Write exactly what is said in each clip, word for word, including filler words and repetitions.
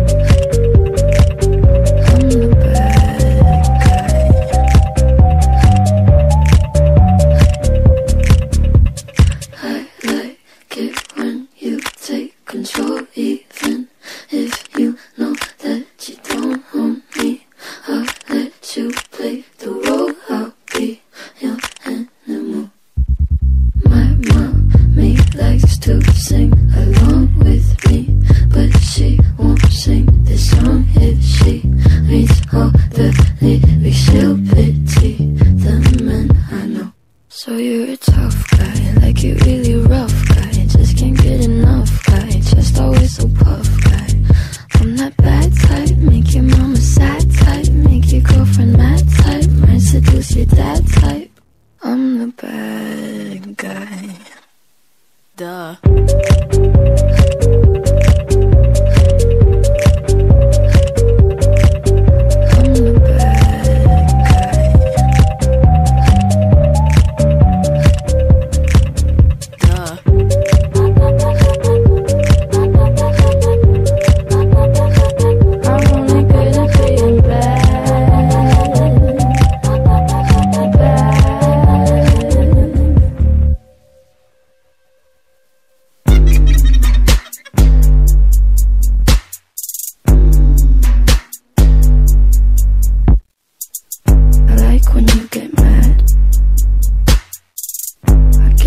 Duh.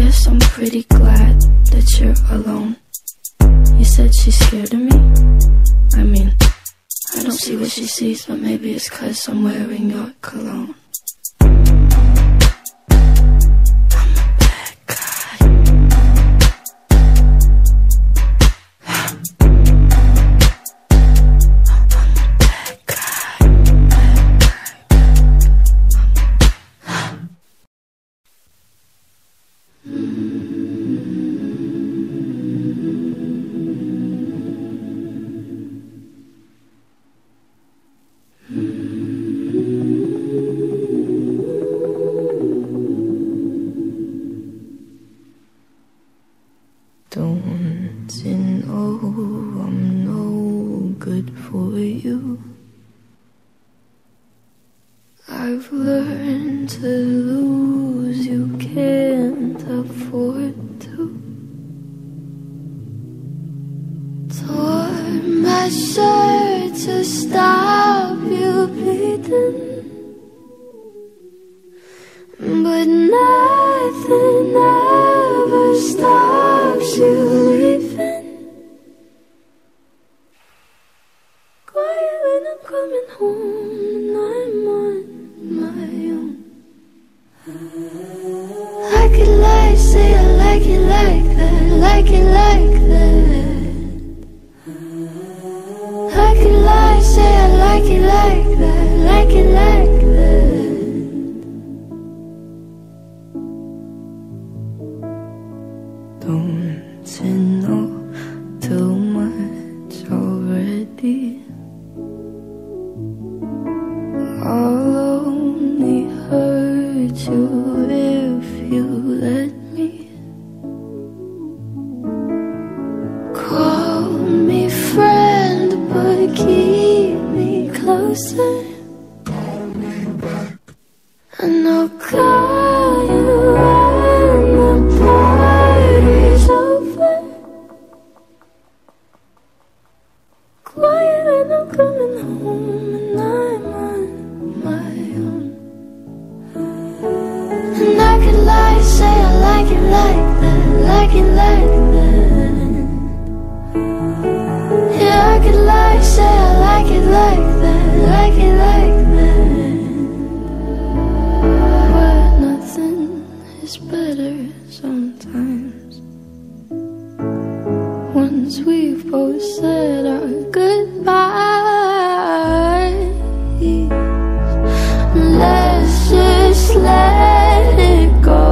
guess I'm pretty glad that you're alone. You said she's scared of me. I mean, I don't see what she sees, but maybe it's 'cause I'm wearing your cologne. Don't you know I'm no good for you? I've learned to lose, you can't afford to. Tore my shirt to stop you bleeding, but nothing ever stops you leaving. Quiet when I'm coming home and I'm on my own. I could lie, say I like it like that, like it like that. I could lie, say I like it like that, like it like that. Don't you know too much already? I'll only hurt you if you let me. Call me friend, but keep me closer. And I'll call you when the party's over. Quiet when I'm coming home and I'm on my own. And I could lie, say I like it like that, like it like that. Yeah, I could lie, say I like it like that, like it like that. But nothing is better sometimes. Once we've both said our goodbyes, let's just let it go.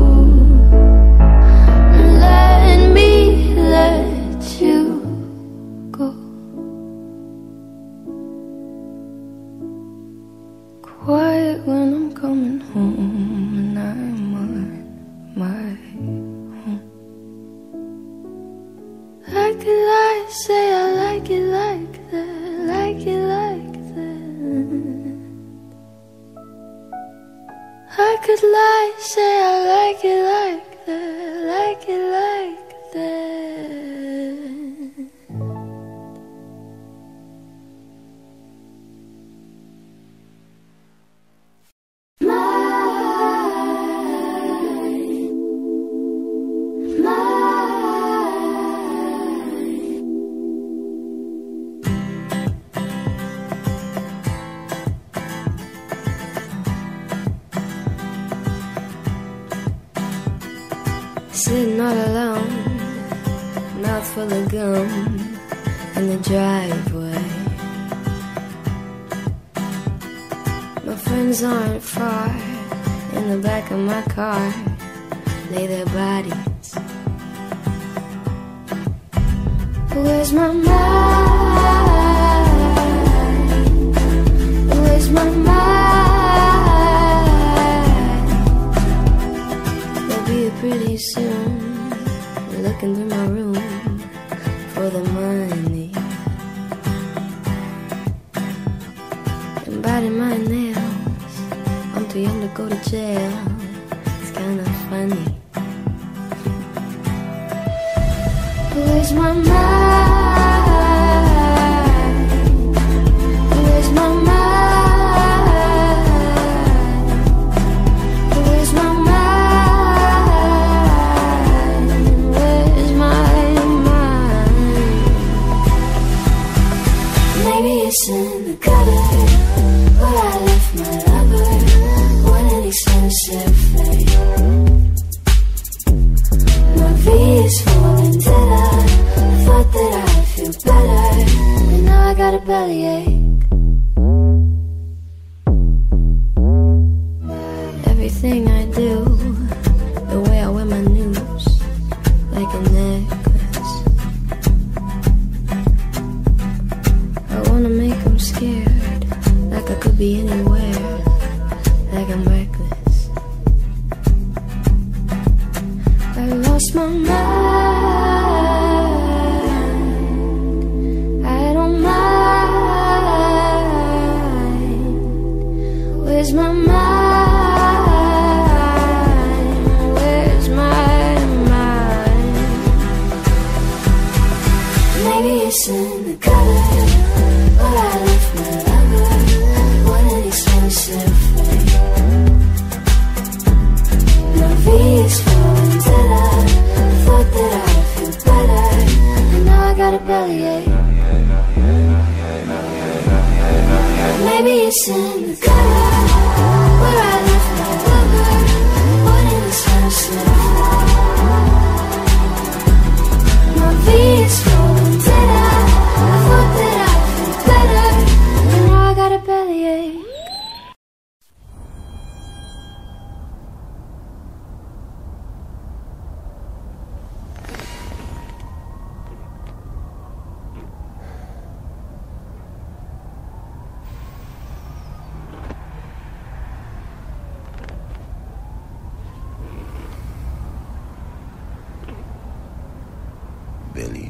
Let me let you go. Quiet when I'm coming home and I'm on my own. I could lie, say I like it like that, like it like that. I could lie, say I like it like that, like it like that. Sitting all alone, mouth full of gum in the driveway. My friends aren't far, in the back of my car lay their bodies. Where's my mind? Where's my mind? They'll be here pretty soon, looking through my room for the money and biting my nails. I'm too young to go to jail, it's kinda funny. Where's my mind? Where's my mind? Where's my mind? got a bellyache. Everything I do, the way I wear my news, like a necklace. I wanna make them scared, like I could be anywhere, like I'm reckless. I lost my mind, I don't mind. Where's my mind? It's in the gutter, where I left my lover. What an expensive thing. My V is falling dead. I thought that I'd feel better, and now I got a bellyache. Maybe it's in the gutter, where I left my lover. What an expensive thing. My V is falling dead. I thought that I'd feel better, and now I got a bellyache. Billy.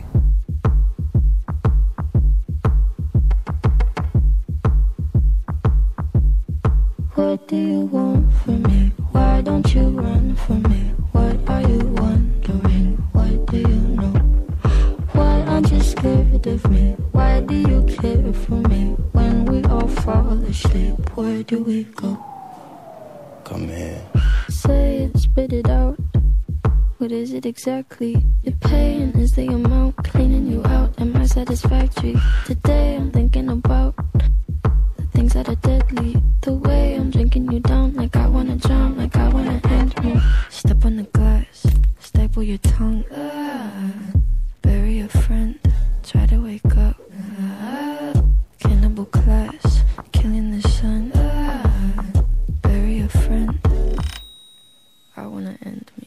What do you want from me? Why don't you run from me? What are you wondering? What do you know? Why aren't you scared of me? Why do you care for me? When we all fall asleep, where do we go? Come here. Say it, spit it out. What is it exactly? Your pain is the amount cleaning you out. Am I satisfactory? Today I'm thinking about the things that are deadly. The way I'm drinking you down, like I wanna drown, like I wanna end me. Step on the glass, staple your tongue. Ah, bury a friend, try to wake up. Ah, cannibal class, killing the sun. Ah, bury a friend, I wanna end me.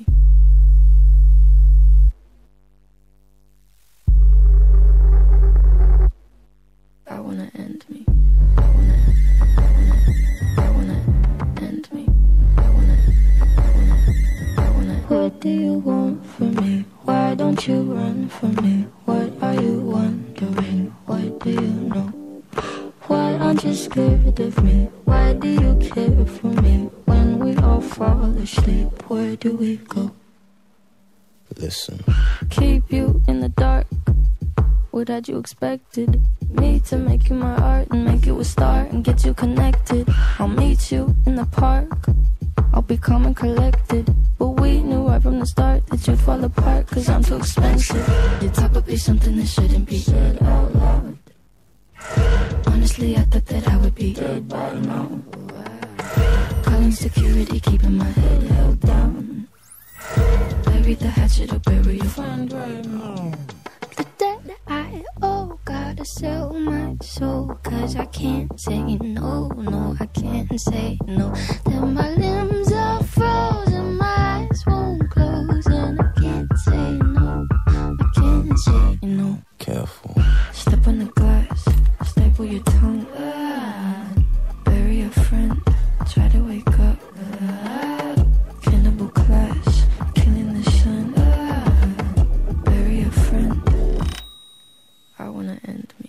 I wanna end me. I wanna, I wanna, I wanna end me. I wanna, I wanna, I wanna. What do you want from me? Why don't you run from me? What are you wondering? What do you know? Why aren't you scared of me? Why do you care for me? When we all fall asleep, where do we go? Listen. Keep you in the dark. What had you expected? Me to make you my art and make you a star and get you connected. I'll meet you in the park. I'll be calm and collected. But we knew right from the start that you'd fall apart, cause I'm too expensive. Your talk would be something that shouldn't be said out loud. Honestly, I thought that I would be dead by now. Calling security, keeping my head held down. Bury the hatchet or bury your friend right now. The debt I owe, gotta sell my soul, cause I can't say no, no, I can't say no. Then my limbs are frozen, my eyes won't close, and I can't say no, I can't say no. Careful. Step on the glass, staple your tongue. Ah, bury a friend, try to wake up. Ah, cannibal class, killing the sun. Ah, bury a friend, I wanna end me.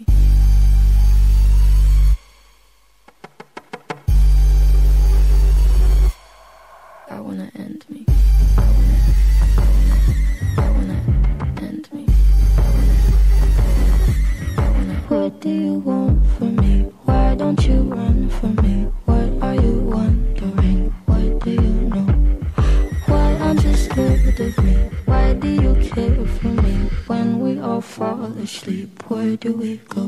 I wanna end me. I wanna, I wanna, I wanna end me. I wanna, I wanna. What do you want from me? Why don't you run from me? What are you wondering? What do you know? Why aren't you scared of me? Why do you care for me? When we all fall asleep, where do we go?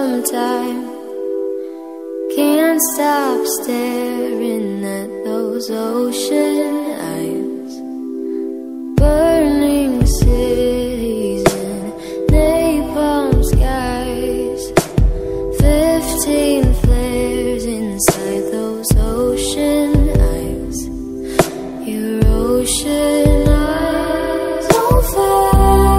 sometime. Can't stop staring at those ocean eyes. Burning cities and napalm skies. Fifteen flares inside those ocean eyes. Your ocean eyes don't fail.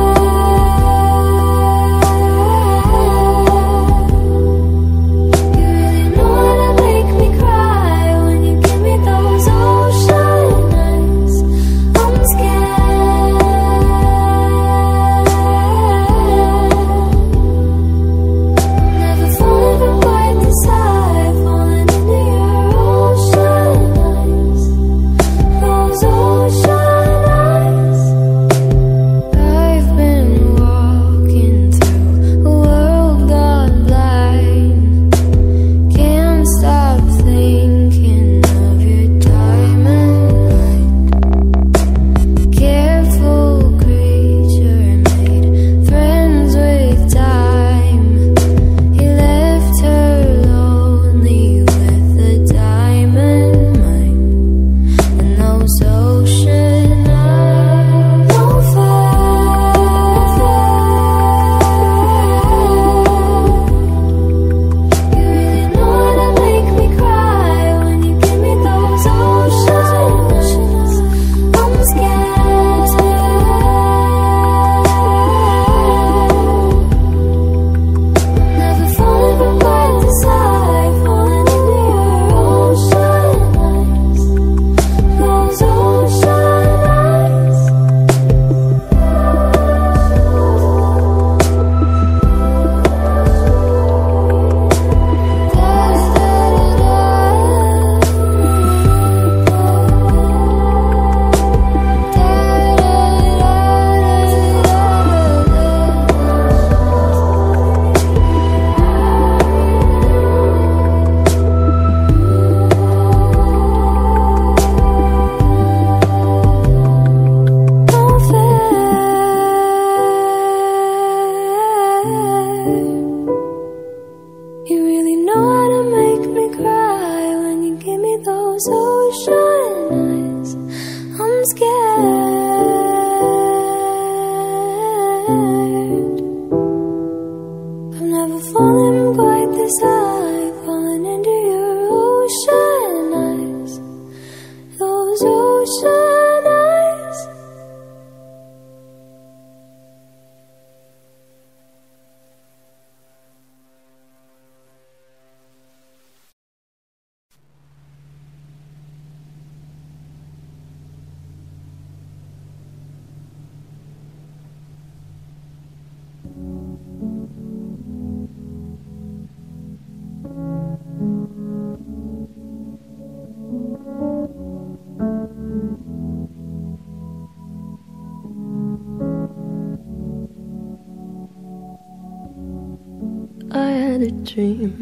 I had a dream.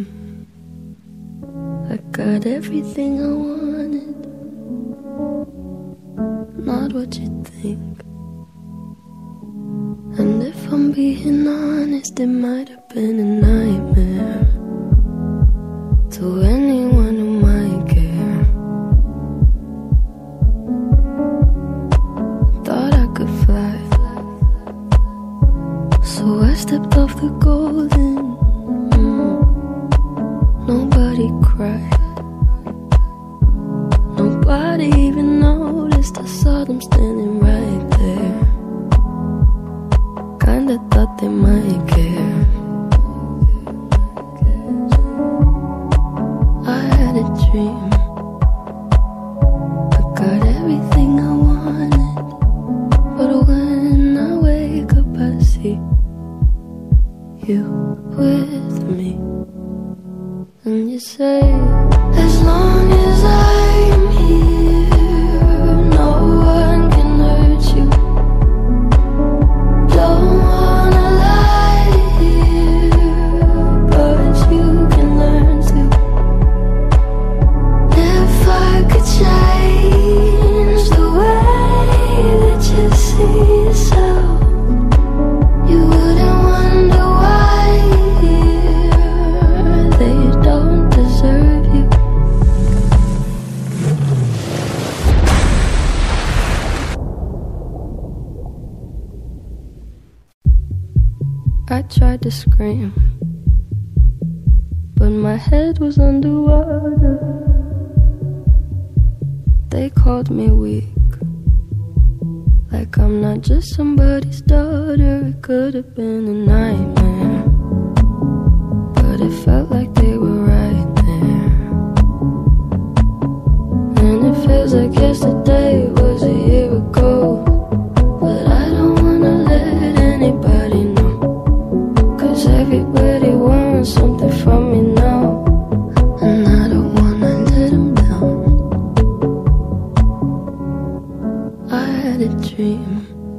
I got everything I wanted. Not what you think. And if I'm being honest, it might have been a nightmare to anyone who might care. Thought I could fly, so I stepped off the golden. Nobody cried. Nobody even noticed. I saw them standing right there. Kinda thought they might care. I had a dream. I got everything I wanted. But when I wake up I see you with me. And you say, as long as I'm here, no one can hurt you. Don't wanna lie here, but you can learn to. If I could change the way that you see yourself, you wouldn't wonder why here. to scream, but my head was underwater. They called me weak, like I'm not just somebody's daughter. It could have been a nightmare, but it felt like they were right there. And it feels like yesterday was a year ago, but I don't wanna let anybody know, 'cause everybody wants something from me now, and I don't wanna let them down. I had a dream,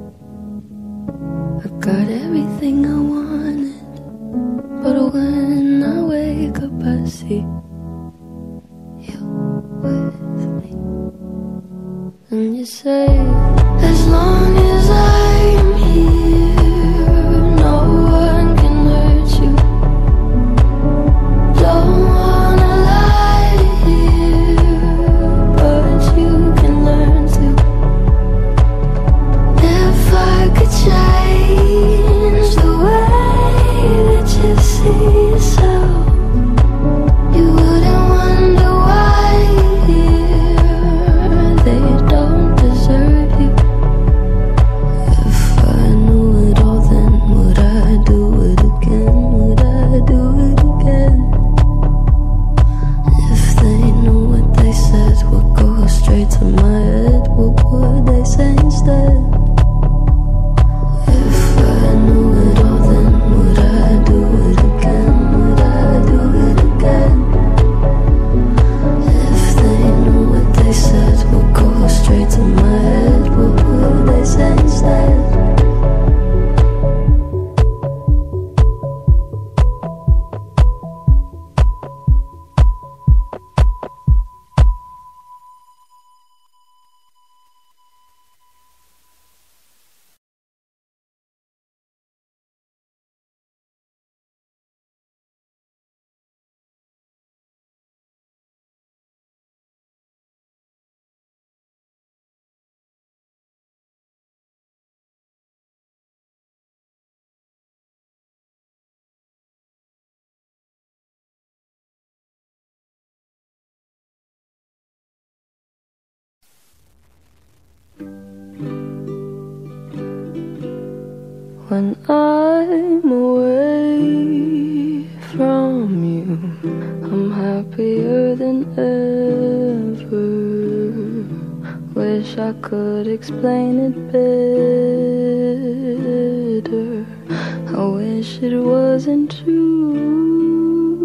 I got everything I wanted, but when I wake up I see you with me. And you say, as long as I'm here, no one can hurt you. Don't wanna lie here, but you can learn to. If I could change the way that you see yourself, you wouldn't wonder why they don't deserve you. If I knew it all, then would I do it again? Would I do it again? If they knew what they said would go straight to my head, what would they say instead? If I knew it all, then would I do it again? Would I do it again? If they knew what they said would go straight to my head, what would they say instead? When I'm away from you, I'm happier than ever. Wish I could explain it better. I wish it wasn't true.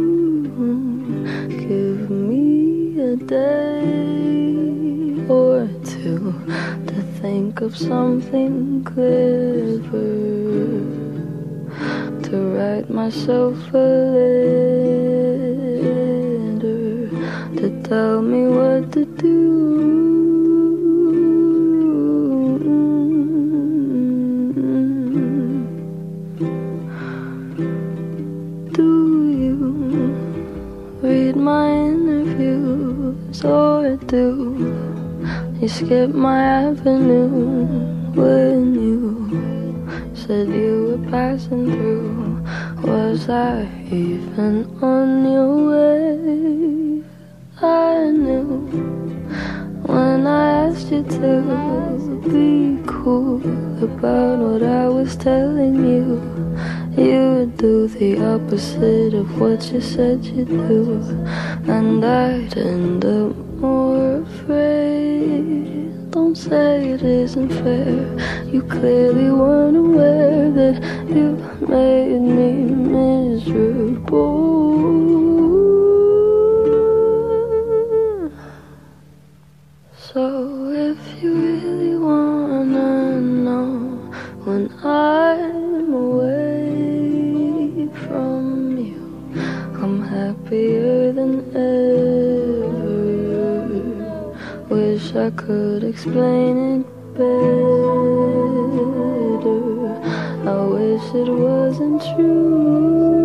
Give me a day or two to think of something clever, to write myself a letter, to tell me what to do. Do you read my interviews, or do you skip my avenue when you said you were passing through? Was I even on your way? I knew when I asked you to be cool about what I was telling you, you would do the opposite of what you said you'd do, and I'd end up more afraid. Don't say it isn't fair. You clearly weren't aware that you made me miserable. So if you really wanna know when I'm away from you, I'm happier than ever. Wish I could explain it better. I wish it wasn't true.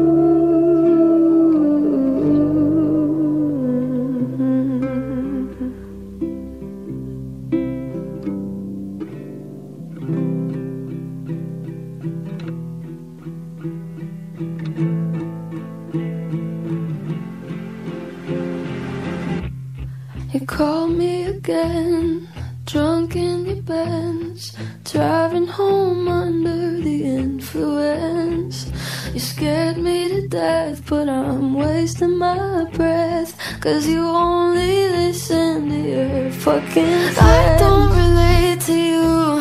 You call me again, drunk in your Benz, driving home under the influence. You scared me to death, but I'm wasting my breath, 'cause you only listen to your fucking friends. I don't relate to you,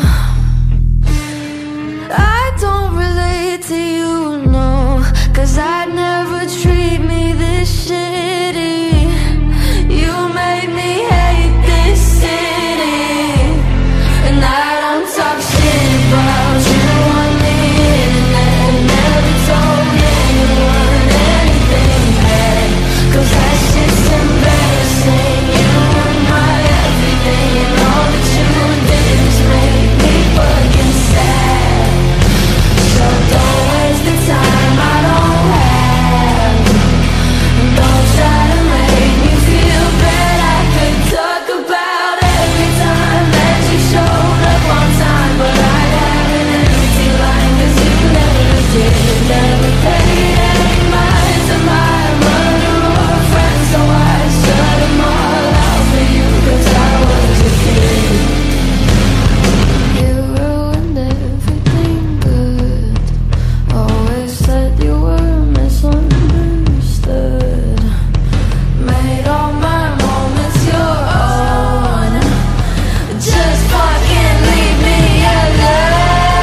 I don't relate to you, no, 'cause I'd never treat me this shitty. You made me hate this city, and I don't talk shit about you on the internet. Never told anyone anything bad, 'cause that shit's embarrassing. You were my everything, and all that you did was make me fucking sad. So don't waste the time I don't have, and don't try to make me feel bad. I could talk about every time that you showed up on time, but I have an empty line, 'cause you never did. Never paid any mind to my mother or friends, so I shut them all out for you, 'cause I was a kid. You ruined everything good, always said you were misunderstood, made all my moments your own. Just fucking leave me alone.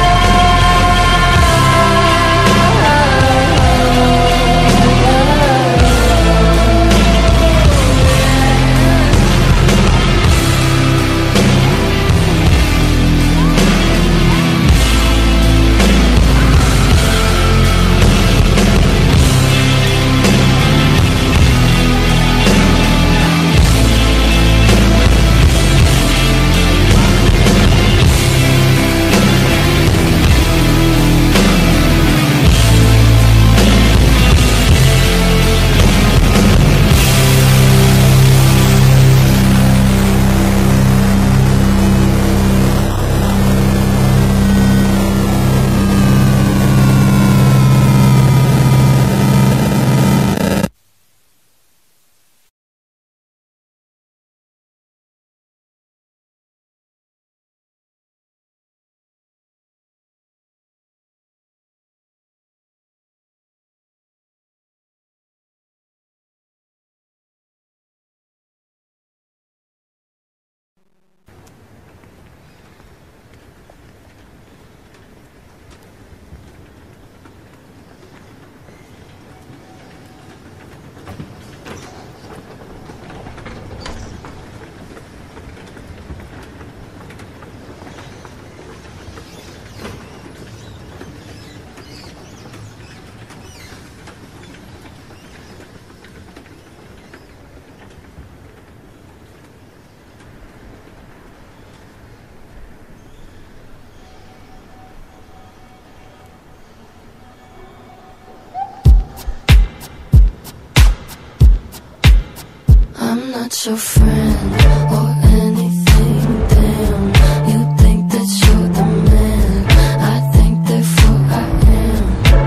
I'm not your friend or anything, damn. You think that you're the man, I think therefore I am.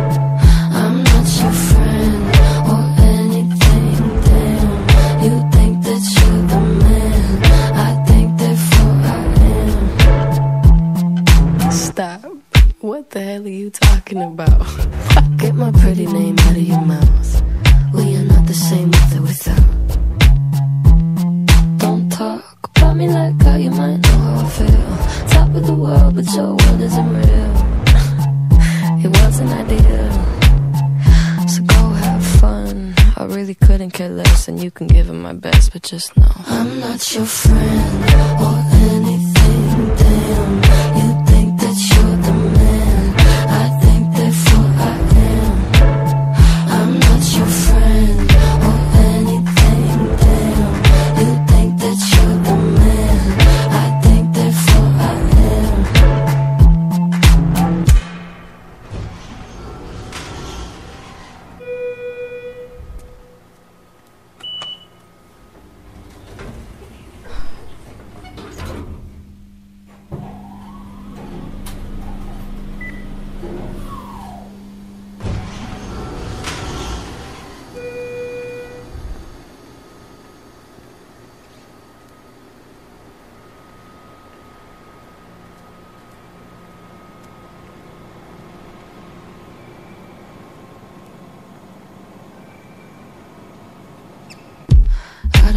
I'm not your friend or anything, damn. You think that you're the man, I think therefore I am. Stop. What the hell are you talking about? Get my pretty name out of your mouth. We are not the same with or without. Talk about me like how you might know how I feel. Top of the world, but your world isn't real. It wasn't ideal, so go have fun. I really couldn't care less, and you can give it my best, but just know I'm not your friend or anything, damn. You think that you're the man, I think therefore I am. I'm not your friend or anything, damn. You think that you're the man, I think therefore I am.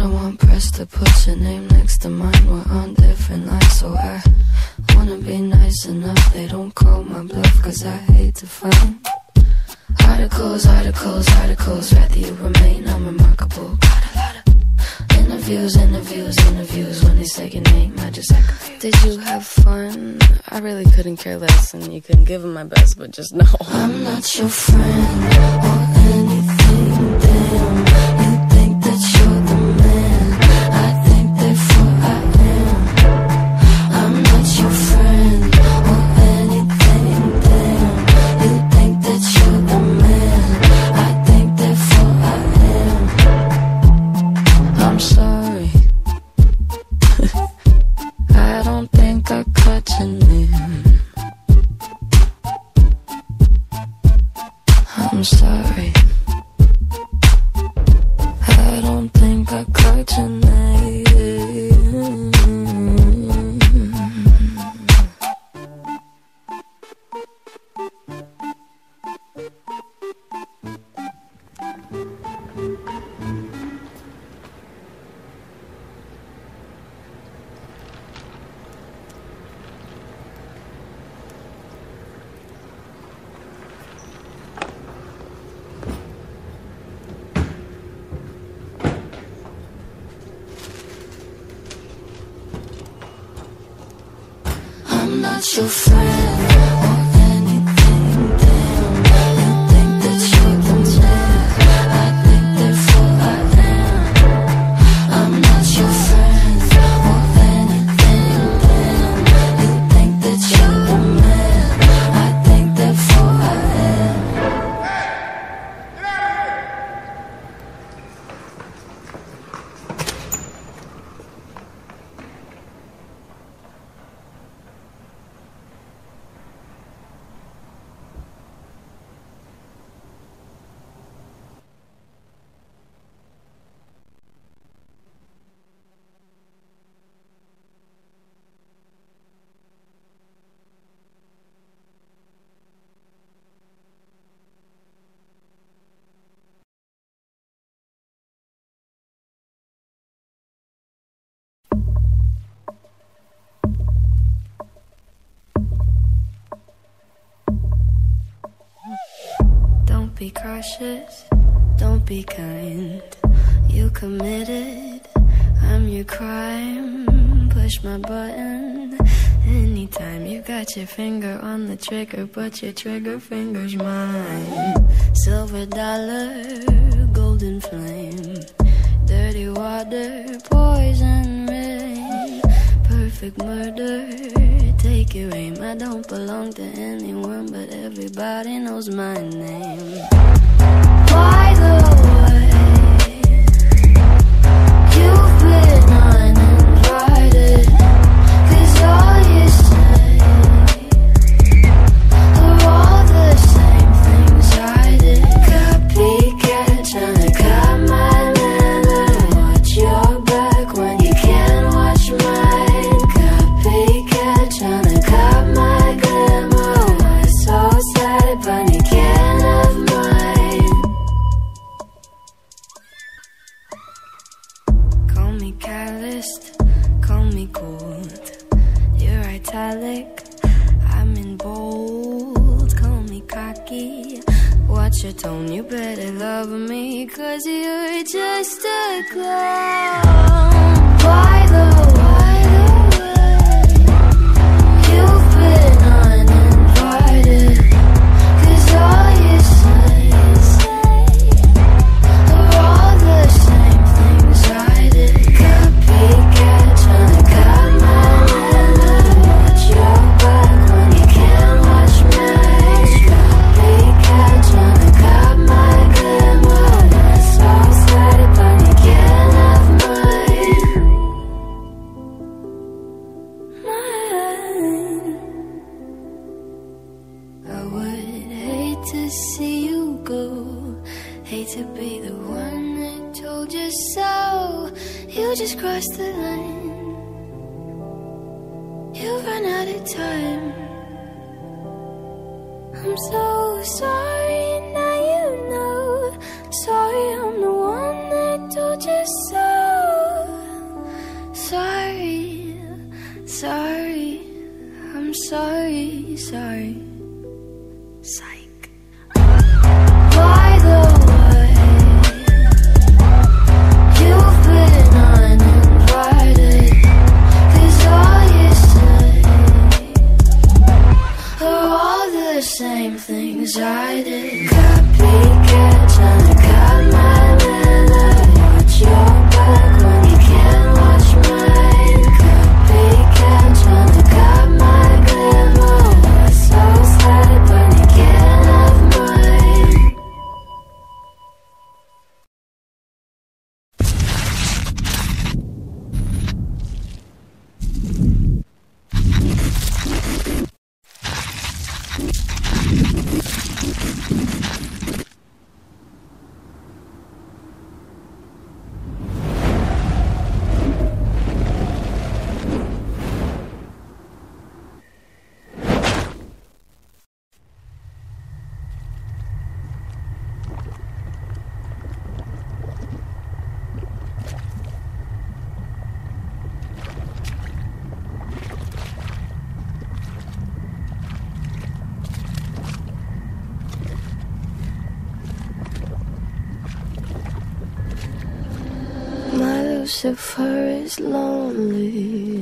I want press to put your name next to mine. We're on different lines, so I wanna be nice enough. They don't call my bluff, cause I hate to find articles, articles, articles. Rather you remain unremarkable. Got a lot of interviews, interviews, interviews. When they say your name, I just act confused. Did you have fun? I really couldn't care less, and you couldn't give them my best, but just know I'm not your friend or anything, damn. You think that you're the man, I think therefore I am. I'm not your friend or anything, damn. You think that you're the man, I think therefore I am. I'm sorry, I don't think I cut your name. I'm sorry, I don't think I caught your name. I'm not your friend or anything, damn. You think that you're the man, I think therefore I am. I'm not your friend or anything, damn. You think that you're the man, I think therefore I am. Don't be cautious, don't be kind. You committed, I'm your crime. Push my button anytime. You got your finger on the trigger, but your trigger finger's mine. Silver dollar, golden flame, dirty water, poison rain, perfect murder. Take your aim. I don't belong to anyone, but everybody knows my name. By the way, you've been uninvited, cause all you say are all the same things I did. Copycat, tryna cut my manner. Watch your back when you can't watch mine. Copycat, tryna cut my glamour. Why so sad, but you can't have mine. Call me calloused, call me cold. You're italic, I'm in bold. Call me cocky, watch your tone. You better love me, cause you're just a clown. By the way, you've been uninvited, cause all you say are all the same things I did. Copycat, tryna cut my manner. Watch your back when you can't watch mine. Copycat, tryna cut my glamour. That's so sad, but you can't have mine. Mine. I would hate to see you go, hate to be the one that told you so. You just crossed the line, you ran out of time. I'm so sorry, now you know. Sorry, I'm the one that told you so. Lucifer is lonely,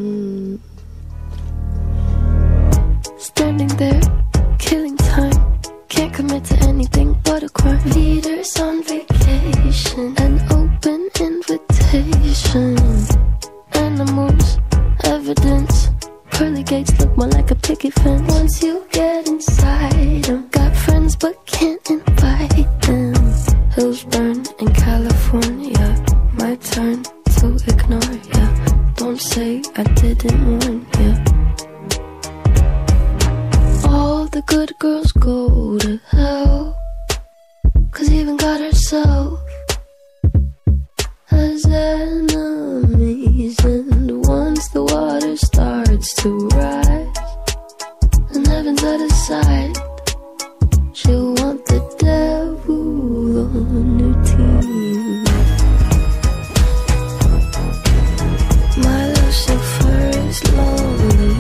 standing there, killing time. Can't commit to anything but a crime. Leaders on vacation, an open invitation. Animals, evidence. Pearly gates look more like a picket fence. Once you get inside them, got friends but can't invite them. Hills burn in California, my turn to ignore ya. Don't say I didn't warn ya. All the good girls go to hell, cause even God herself has enemies. And once the water starts to rise and heaven's out of sight, she'll want the devil on her team. My Lucifer is lonely.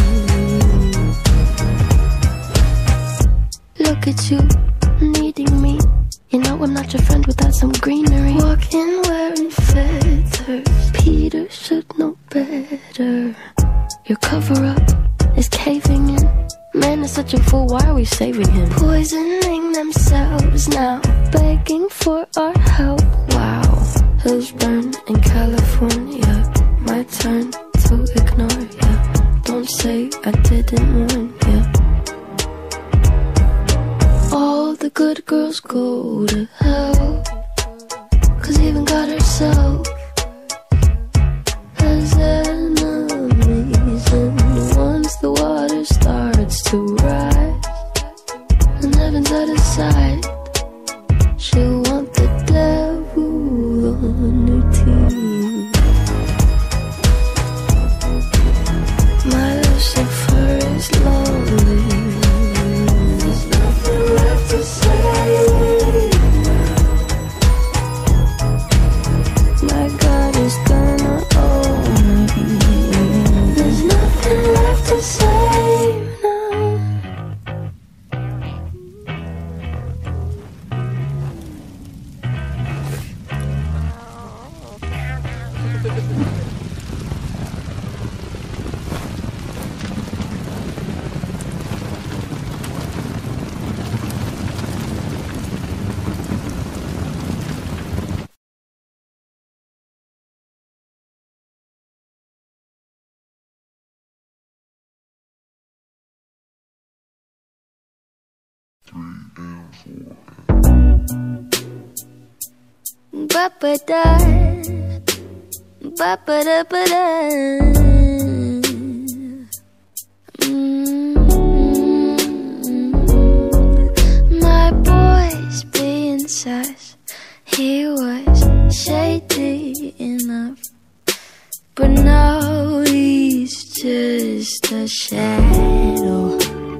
Look at you, needing me. You know I'm not your friend without some greenery. Walking wearing feathers, Peter should know better. Your cover-up is caving in. Man is such a fool, why are we saving him? Poisoning themselves now, begging for our help. Wow, hills burn in California, my turn to ignore ya. Don't say I didn't warn ya. All the good girls go to hell, cause even God herself has enemies. And once the water starts to rise and heaven's out of sight, she'll want the devil on her team. My Lucifer is lonely. There's nothing left to say. My God is gonna own me. There's nothing left to say now. Ba-ba-da, ba-ba-da-ba-da. Mm-hmm. My boy's being sus. He was shady enough, but now he's just a shadow.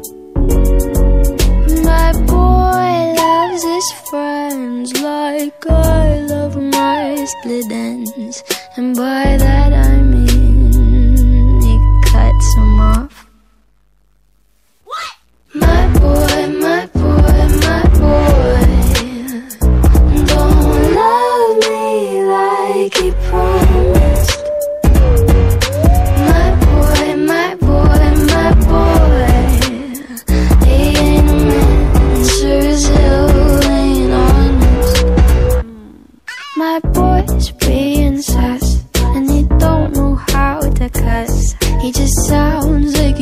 My boy loves his friends like I love my split ends, and by that I mean he cuts them off. What? My boy, my boy, my boy don't love me like he promised. My boy, my boy, my boy, he ain't a man, sure as hell ain't honest. My boy's being sus, and he don't know how to cuss. He just sounds like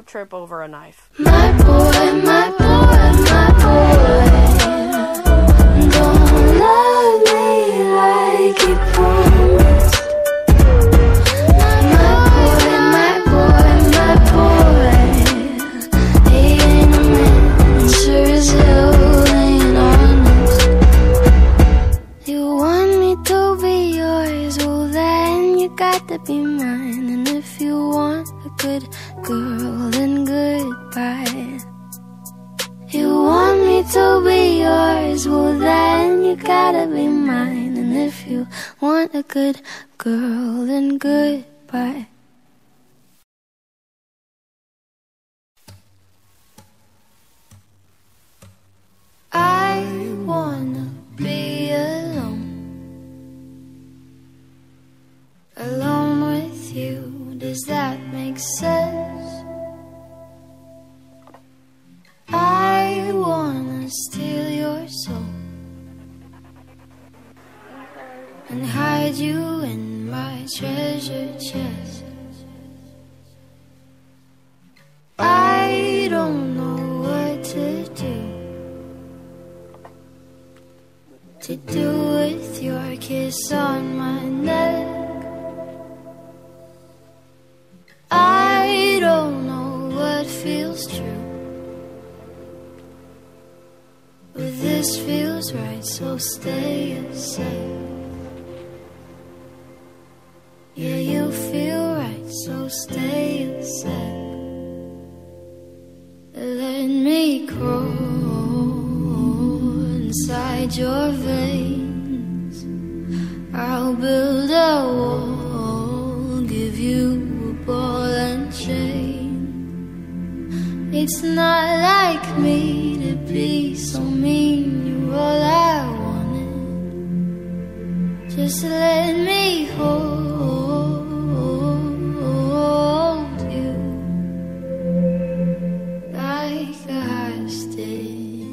don't trip over a knife. My boy, my boy, my boy, don't love me like you promised. My boy, my boy, my boy, he ain't a man, sure as hell ain't honest. You want me to be yours, well then you got to be mine. And if you want a good girl, then goodbye. You want me to be yours, well then you gotta be mine. And if you want a good girl, then goodbye. I wanna be alone, alone with you. Does that make sense? I wanna steal your soul and hide you in my treasure chest. I don't know what to do, to do with your kiss on my neck. I don't know what feels true, but this feels right, so stay a sec. Yeah, you feel right, so stay a sec. Let me crawl inside your veins. I'll build a wall, give you a ball and chain. It's not like me to be so mean, you're all I wanted. Just let me hold you like a hostage.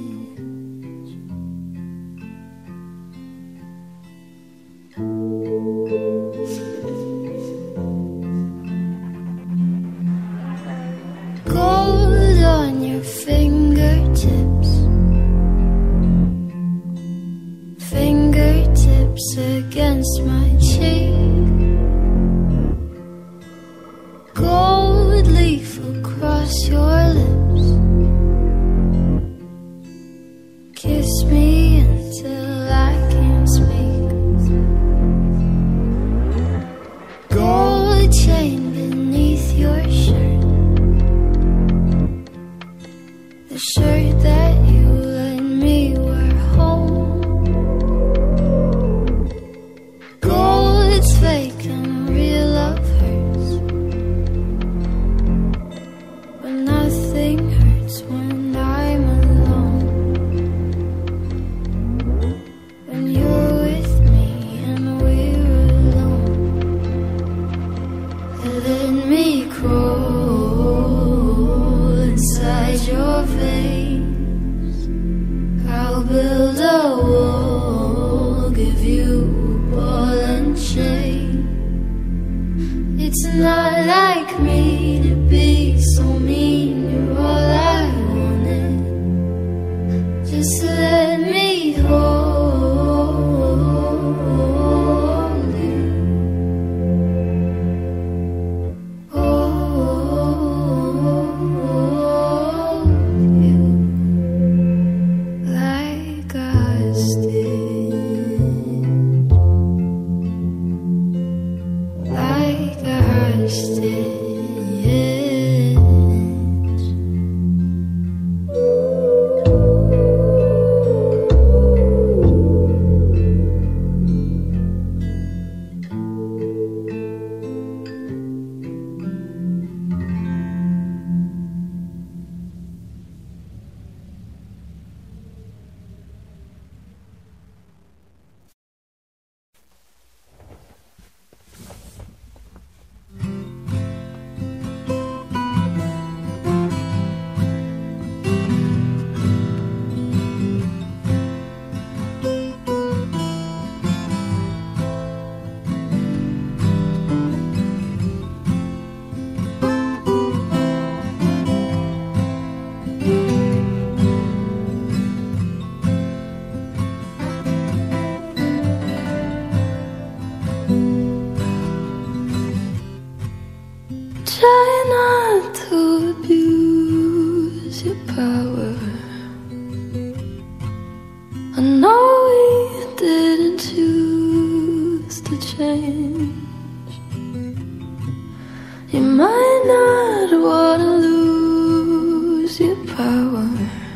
Gold on your fingertips, fingertips against my cheek. Gold leaf across your lips. Kiss me until I can't speak. Gold chain beneath your shirt, the shirt that you let me wear home. Gold's fake and real love hurts, but nothing hurts when I'm alone. When you're with me and we're alone, let me crawl inside your veins. I'll build a wall, give you a ball and chain. It's not like me to be so mean, you're all I wanted. Just let me hold you, hold you like a hostage, like a hostage. Try not to abuse your power. I know we didn't choose to change. You might not wanna lose your power,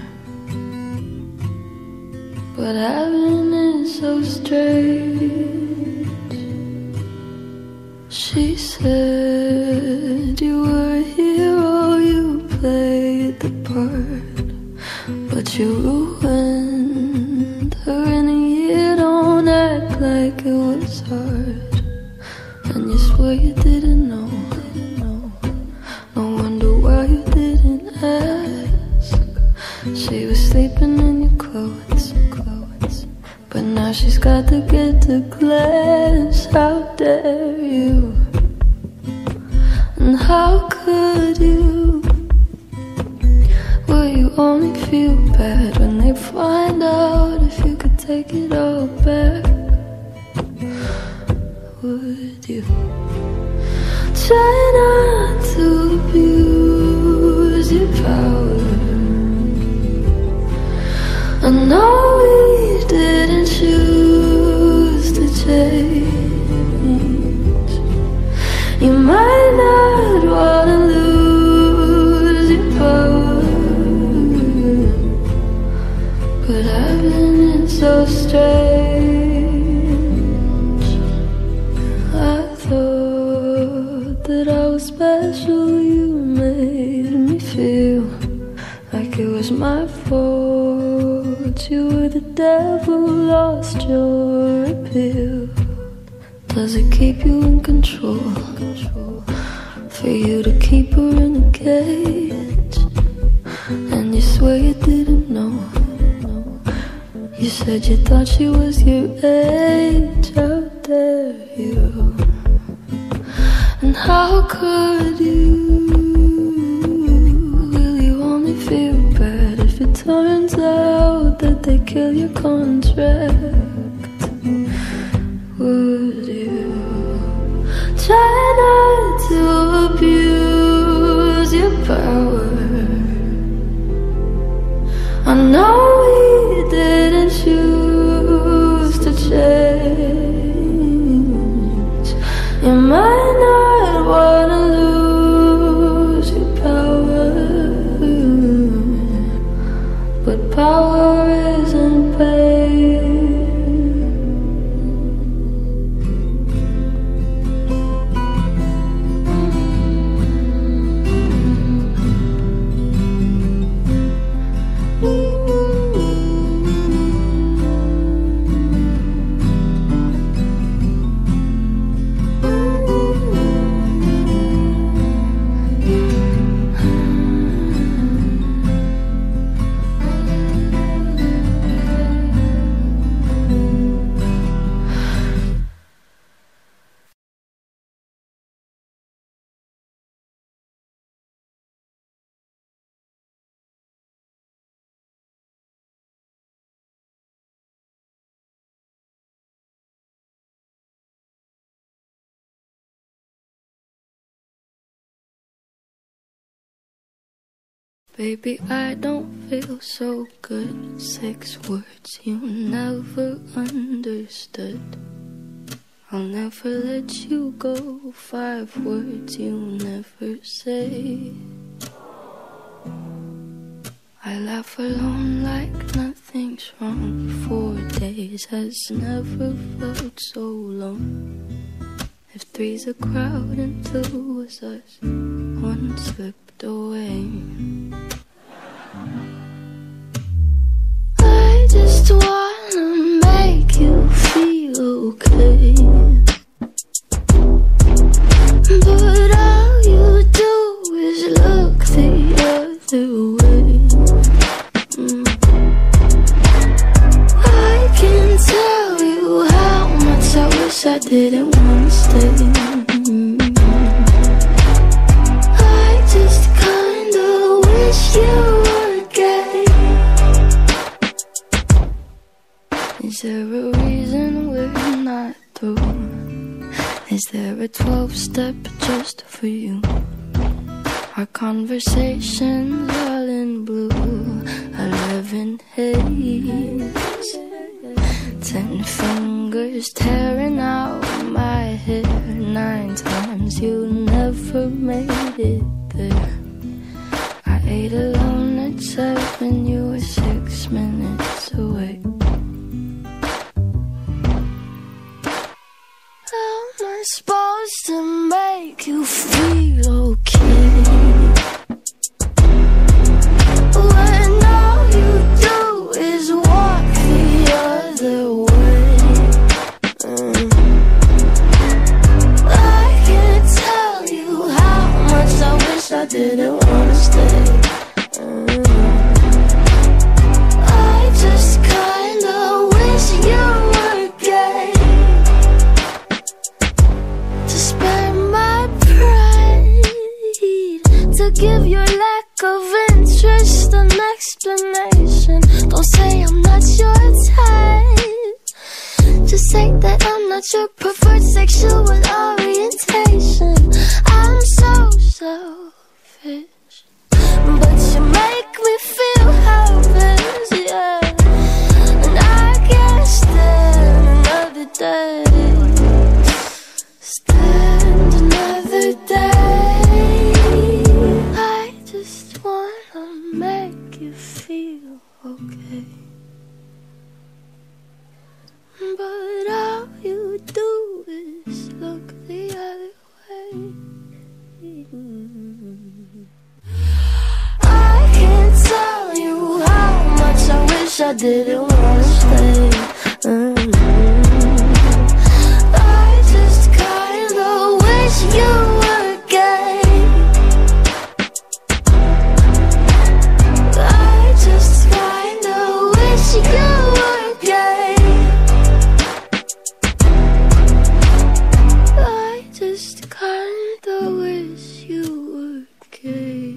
but having it so strange. She said you were a hero, you played the part, but you ruined her in a year. Don't act like it was hard, and you swear you didn't know. No wonder why you didn't ask. She was sleeping in your clothes, clothes, but now she's got to get to class. How dare you? And how could you? Will you only feel bad when they find out if you could take it all back? Would you? Try not to abuse your power. I know we didn't choose to change. You might not wanna lose your power, but having it so strange. I thought that I was special. You made me feel like it was my fault. You were the devil, lost your appeal. Does it keep you in control? For you to keep her in a cage, and you swear you didn't know. You said you thought she was your age. How dare you? And how could you? Will you only feel bad if it turns out that they kill your contract? Would you? Try not to abuse your power. I know we didn't choose to change. You might not wanna lose your power, but power isn't pain. Baby, I don't feel so good. Six words you never understood. I'll never let you go. Five words you never say. I laugh alone like nothing's wrong. Four days has never felt so long. If three's a crowd and two was us, one slipped away. I just wanna make you feel okay, but all you do is look the other way. mm. I can tell you how much I wish I didn't wanna stay. mm. I just kinda wish you were gay. Is there a reason we're not through? Is there a twelve step just for you? Our conversations all in blue, I live in haze. Ten fingers tearing out my hair. Nine times you never made it there. I ate alone at seven, you were six minutes away. How am I supposed to make you feel okay when all you do is walk the other way? mm. I can't tell you how much I wish I didn't wanna stay. mm. I just kinda wish you were gay to spare my pride, to give your lack of interest an explanation. Don't say I'm not your type, just say that I'm not your preferred sexual orientation. I'm so selfish, but you make me feel helpless, yeah. And I can't stand another day, stand another day. I just wanna make you feel okay, but all you do is look the other way. I can't tell you how much I wish I didn't wanna stay. mm. I just kinda wish you were gay. I just kinda wish you were gay. I just kinda wish you were gay.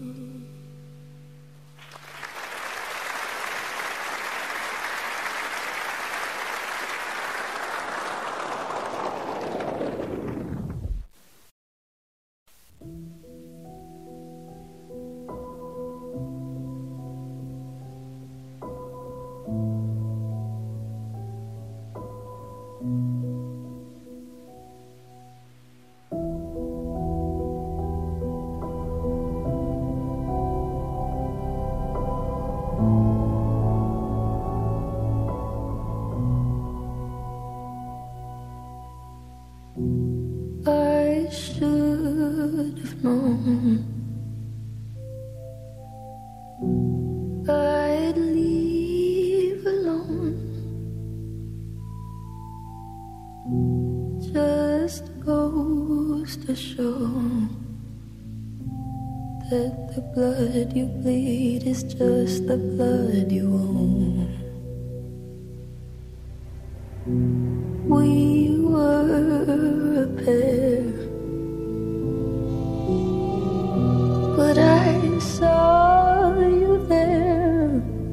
I should have known I'd leave alone. Just goes to show that the blood you bleed is just the blood you own. We were a pair, but I saw you there.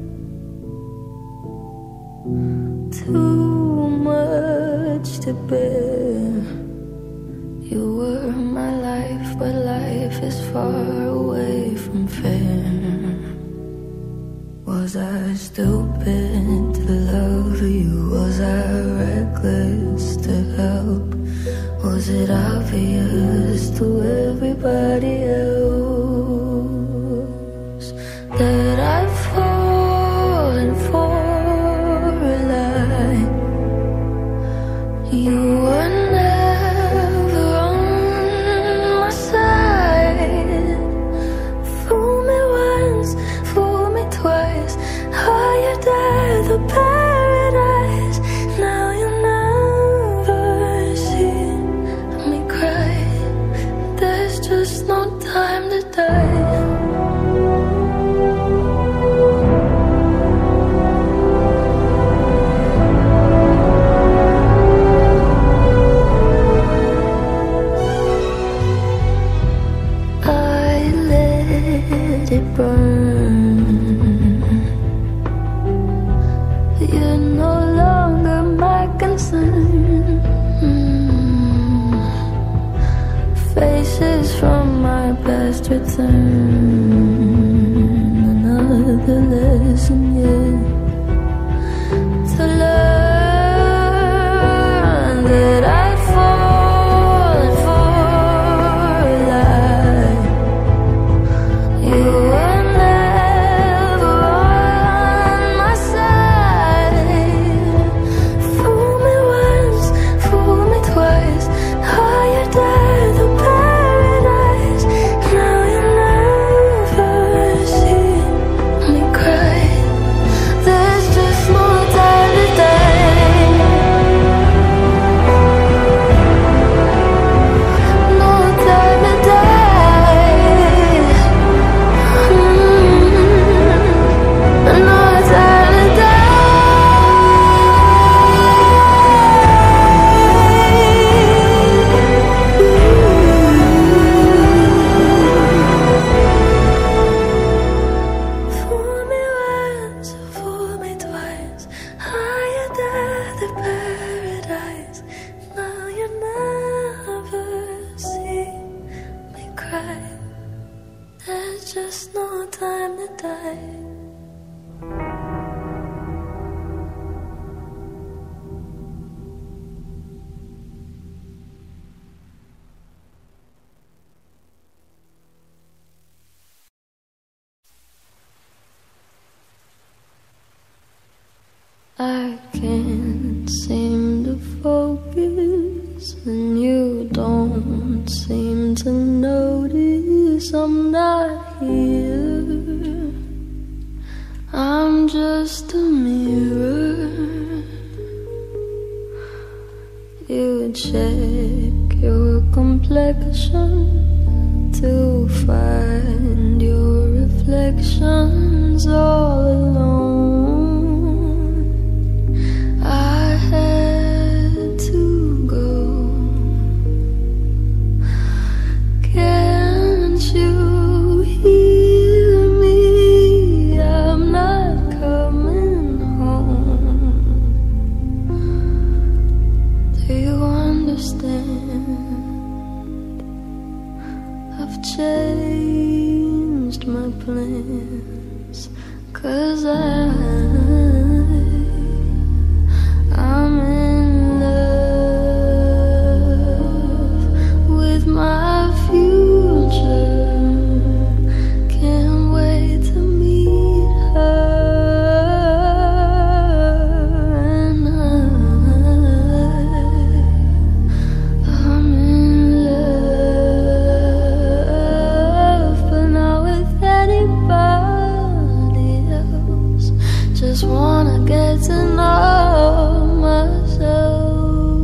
Too much to bear. You were my life, but life is far away from fair. Was I stupid to love you? Was I reckless to help? Was it obvious to everybody else that I've fallen for a lie? You were never on my side. Fool me once, fool me twice. Are you there, the paradise? Now you never see me cry. There's just no time to die. I let it burn. You're no longer my concern. Face pieces from my past return. Another lesson yet to learn that I'd fallen for a lie. You were never on my side. Fool me once, fool me twice. Higher death of paradise. Now you never see me cry. There's just more time to die. No time to die. Mm. No time to die. Fool me once, fool me twice. Higher death of paradise. Now you never see me cry. There's just no time to die. I can't seem to focus, and you don't seem to notice I'm not here. I'm just a mirror. You check your complexion to find your reflections all alone. I had to go. Can't you hear me? I'm not coming home. Do you understand? I've changed my plans, 'cause I I'm in love with my future. Can't wait to meet her. And I, I'm in love, but not with anybody else. Just wanna get to know myself.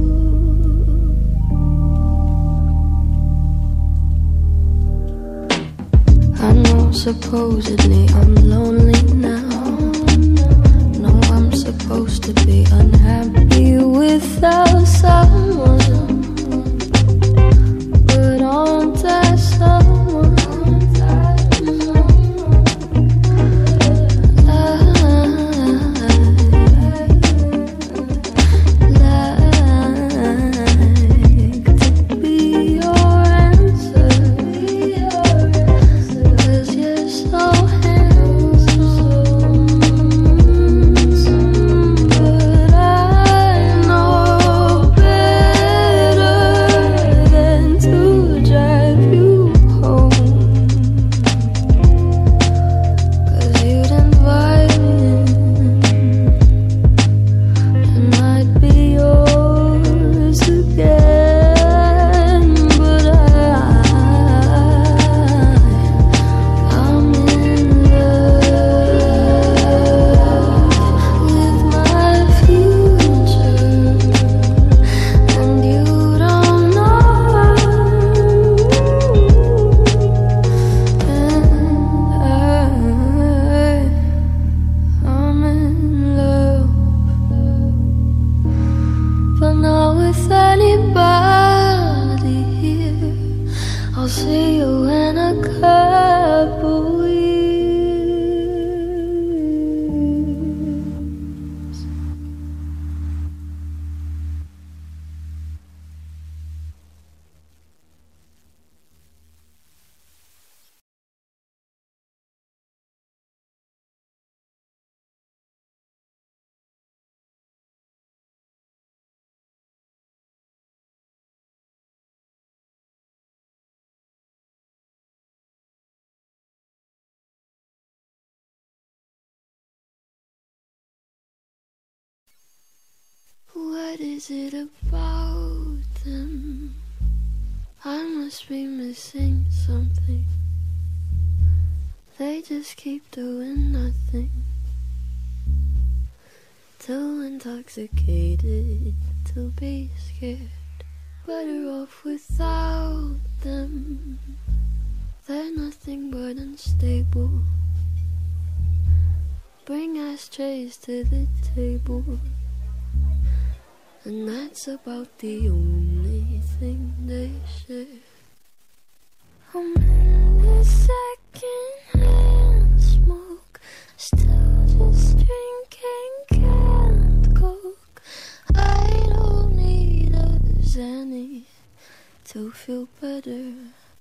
I know supposedly I'm lonely now. No, I'm supposed to be unhappy without someone, but aren't I someone? See you in a couple years. What is it about them? I must be missing something. They just keep doing nothing. Too intoxicated to be scared. Better off without them. They're nothing but unstable. Bring ashtrays to the table, and that's about the only thing they share. I'm in the second-hand smoke, still just drinking canned Coke. I don't need a Xanny to feel better.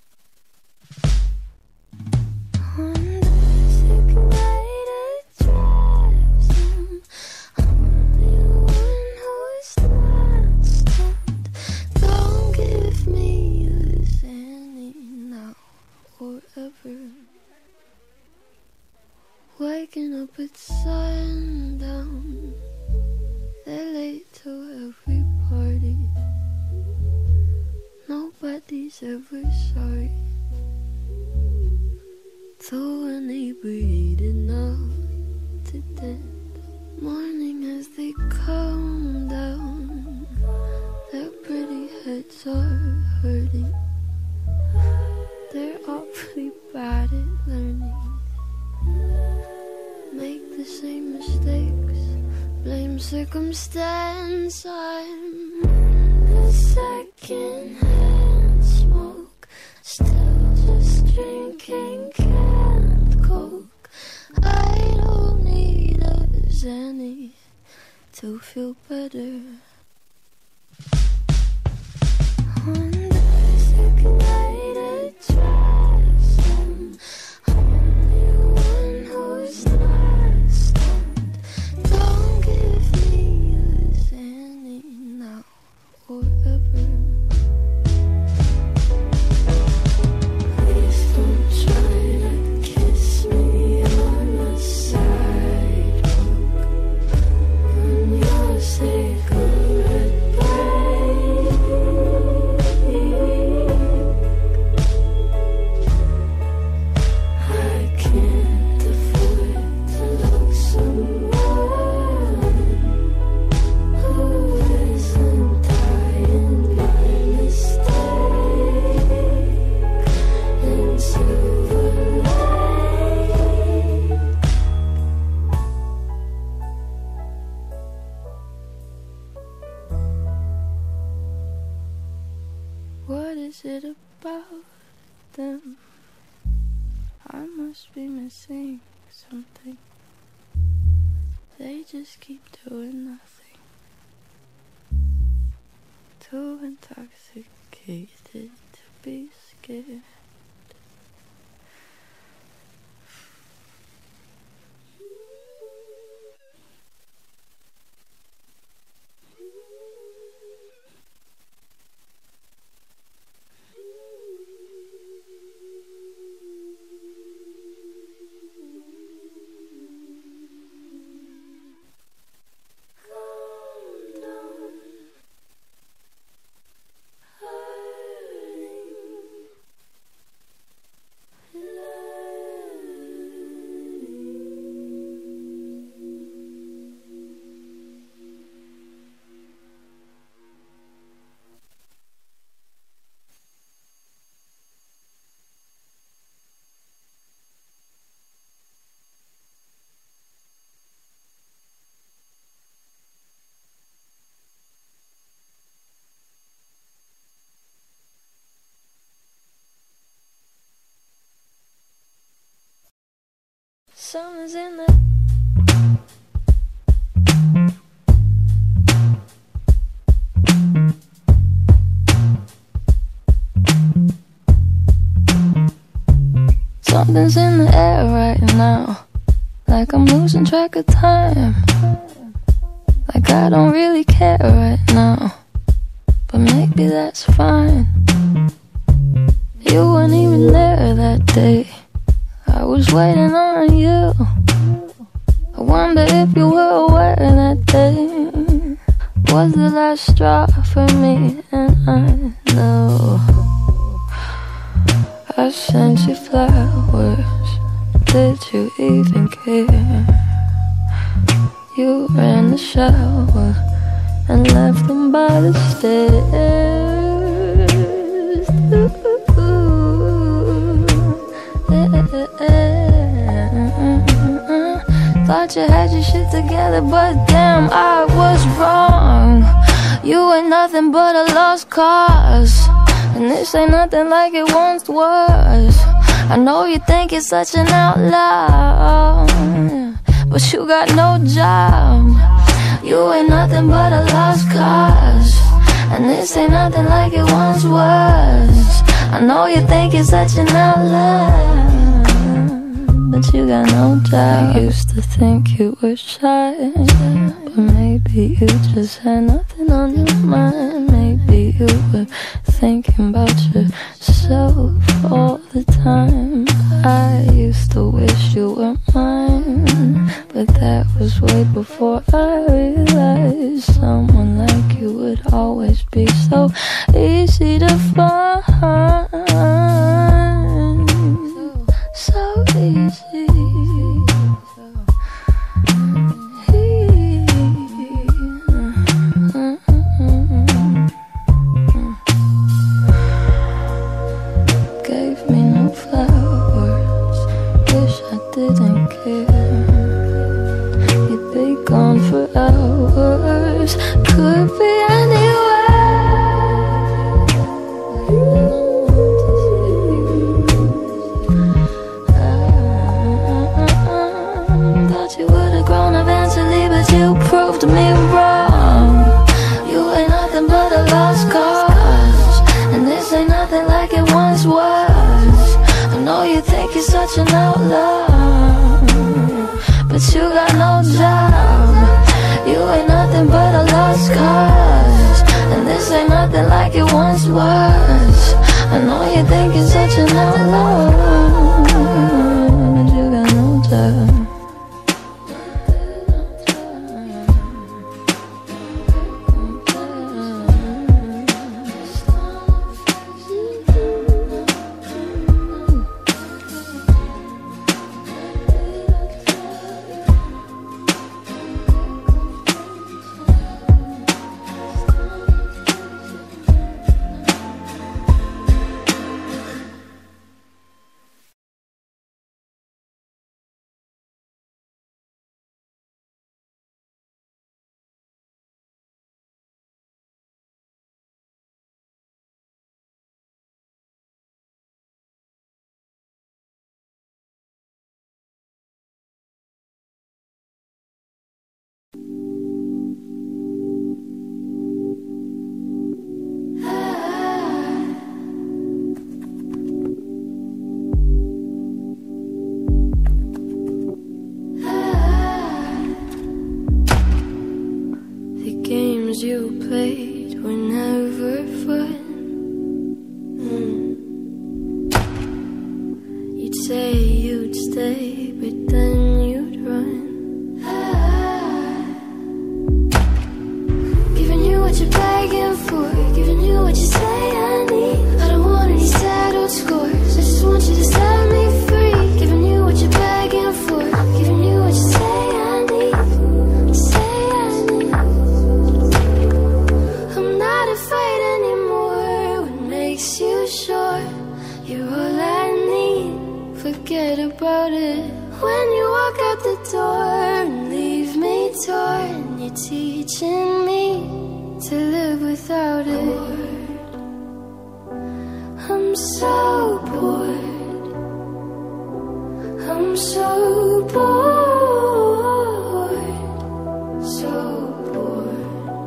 On the sick night it drives them. I'm the one who's not stoned. Don't give me a Xanny now or ever. Waking up at sundown, they're late to every party. Nobody's ever sorry. Too inebriated now to death. Morning as they come down, their pretty heads are hurting. They're awfully bad at learning. Make the same mistakes, blame circumstance. I'm the second-hand smoke, still just drinking canned Coke. I don't need a Xanny to feel better. On the sick night it drives them. I'm the one who's not stoned. Don't give me a Xanny now or ever. Please don't try to kiss me on the sidewalk when your cigarette breaks. I can't afford to love someone who isn't dying by mistake in Silver Lake. What is it about them? I must be missing something. They just keep doing nothing. Too intoxicated to be scared. Calm down, Summer's in the Something's in the air right now, like I'm losing track of time. Like I don't really care right now, but maybe that's fine. You weren't even there that day, I was waiting on you. I wonder if you were aware that day. was the last straw for me, and I know I sent you flowers. Did you even care? You ran the shower and left them by the stairs. Ooh, yeah. Thought you had your shit together, but damn, I was wrong. You ain't nothing but a lost cause, and this ain't nothing like it once was. I know you think you're such an outlaw, but you got no job. You ain't nothing but a lost cause, and this ain't nothing like it once was. I know you think you're such an outlaw, but you got no job. I used to think you were shy, but maybe you just had nothing on your mind. Maybe you were thinking about yourself all the time. I used to wish you were mine, but that was way before I realized someone like you would always be so easy to find. So easy. Gave me no flowers, wish I didn't care. You'd be gone for hours, could be you would have grown eventually, but you proved me wrong. You ain't nothing but a lost cause, and this ain't nothing like it once was. I know you think you're such an outlaw, but you got no job. You ain't nothing but a lost cause, and this ain't nothing like it once was. I know you think you're such an outlaw, but you got no job. You played were never fun. mm. You'd say you'd stay, but then you'd run. ah. Giving you what you're begging for, giving you what you say I need. I don't want any settled scores, I just want you to set me free. Giving you what you're begging for, giving you what you say I need. Say I need. Fight anymore. What makes you sure you're all I need? Forget about it. When you walk out the door and leave me torn, you're teaching me to live without it. I'm so bored. I'm so bored. So bored.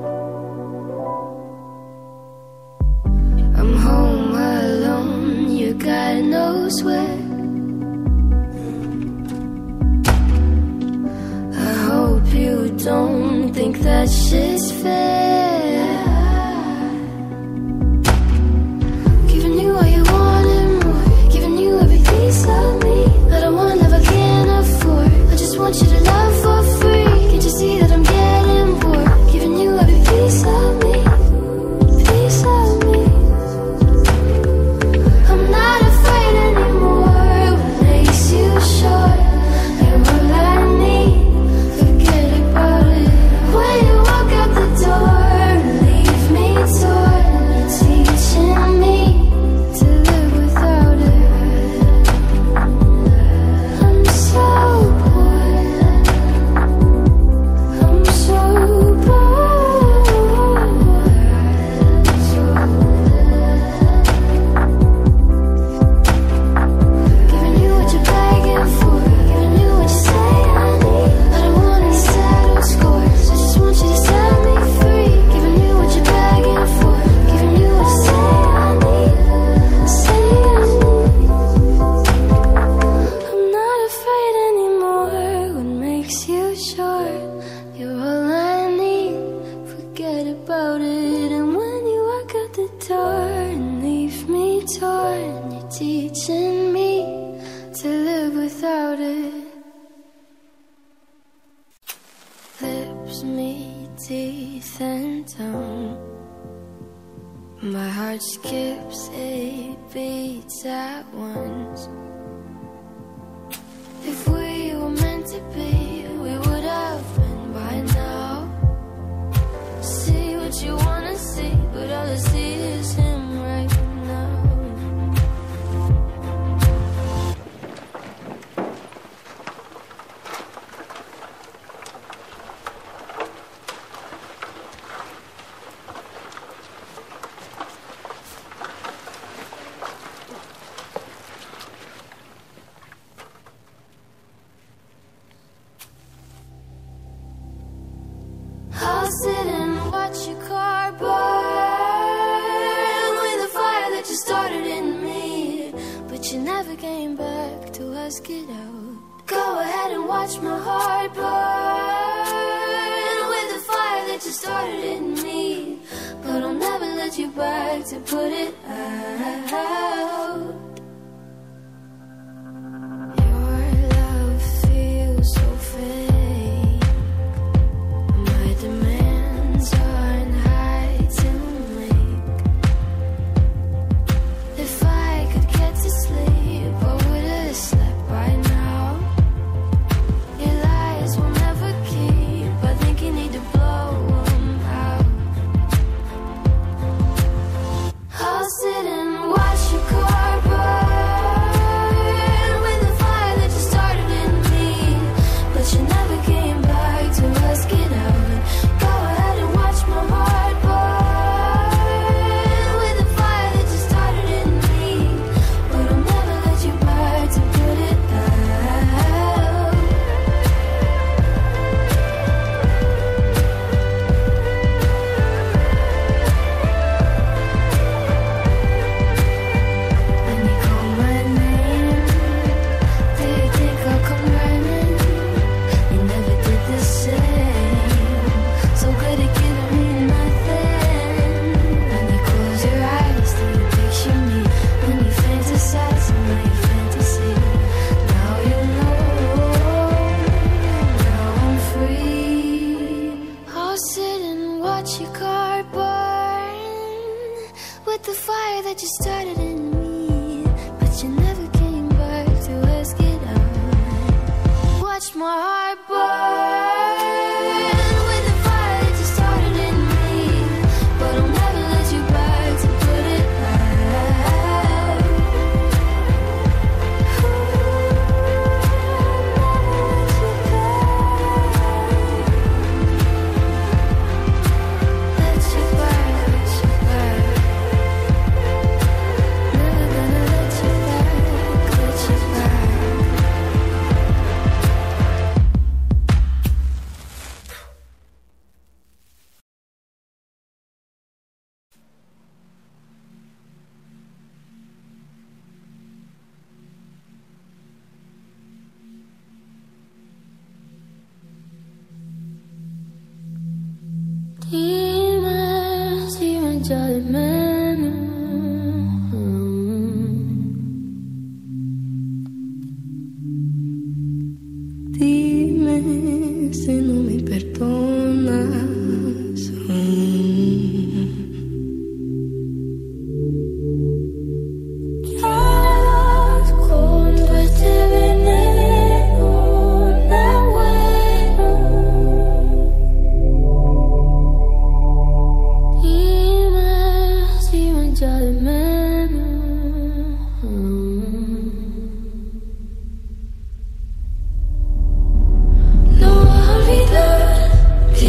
I'm home alone, you got no sweat. I hope you don't think that shit's fair. Giving you all you wanted more, giving you every piece of me that I want, never can afford. I just want you to love for free. Can't you see that I'm getting bored? Giving you every piece of teaching me to live without it. Lips meet teeth and tongue. My heart skips eight beats at once. If we were meant to be, we would have been by now. See what you wanna see, but all I see is him right now. I'll sit and watch your car burn with a fire that you started in me, but you never came back to ask it out. Go ahead and watch my heart burn with the fire that you started in me, but I'll never let you back to put it out. Your love feels so fake. My demands aren't high to make. If I could get to sleep, I would have slept by now. Your lies will never keep. I think you need to blow them out. I'll sit and watch your car burn with the fire that you started in me, but you never came back to ask it out. Go ahead and watch my heart burn with the fire that you started in me, but I'll never let you back to put it out. When you call my name, do you think I'll come running? You never did the same. So good at giving me nothing. When you close your eyes, do you picture me? When you fantasize in my fantasy, now you know, now I'm free. I'll sit and watch your car burn with the fire that you started in me, but you never came back to ask it out. Watch my heart burn with the fire that you started in me, but I'll never let you back to put it out. Let you back, let you back. Never gonna let you back, let you back. Dime si me echa de menos. Dime si no me perdonas. Quedas con todo este veneno, no bueno. Dime si me echa de menos. No voy a olvidar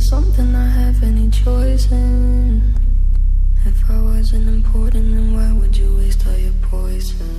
something I have any choice in. If I wasn't important, then why would you waste all your poison?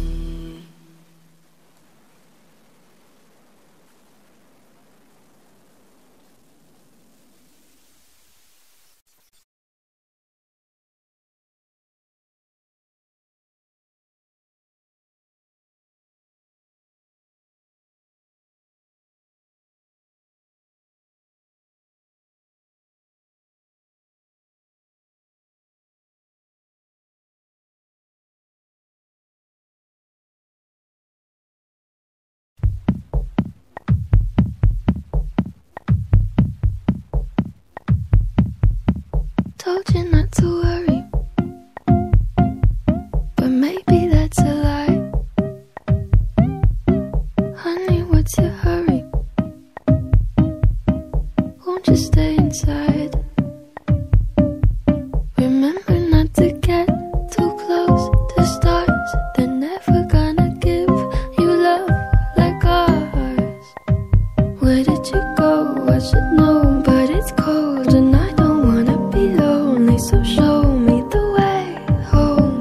Told you not to worry, but maybe that's a lie. Honey, what's your hurry? Won't you stay inside? Remember not to get too close to stars. They're never gonna give you love like ours. Where did you go? I should know, but it's cold and I don't wanna be lonely, so show me the way home.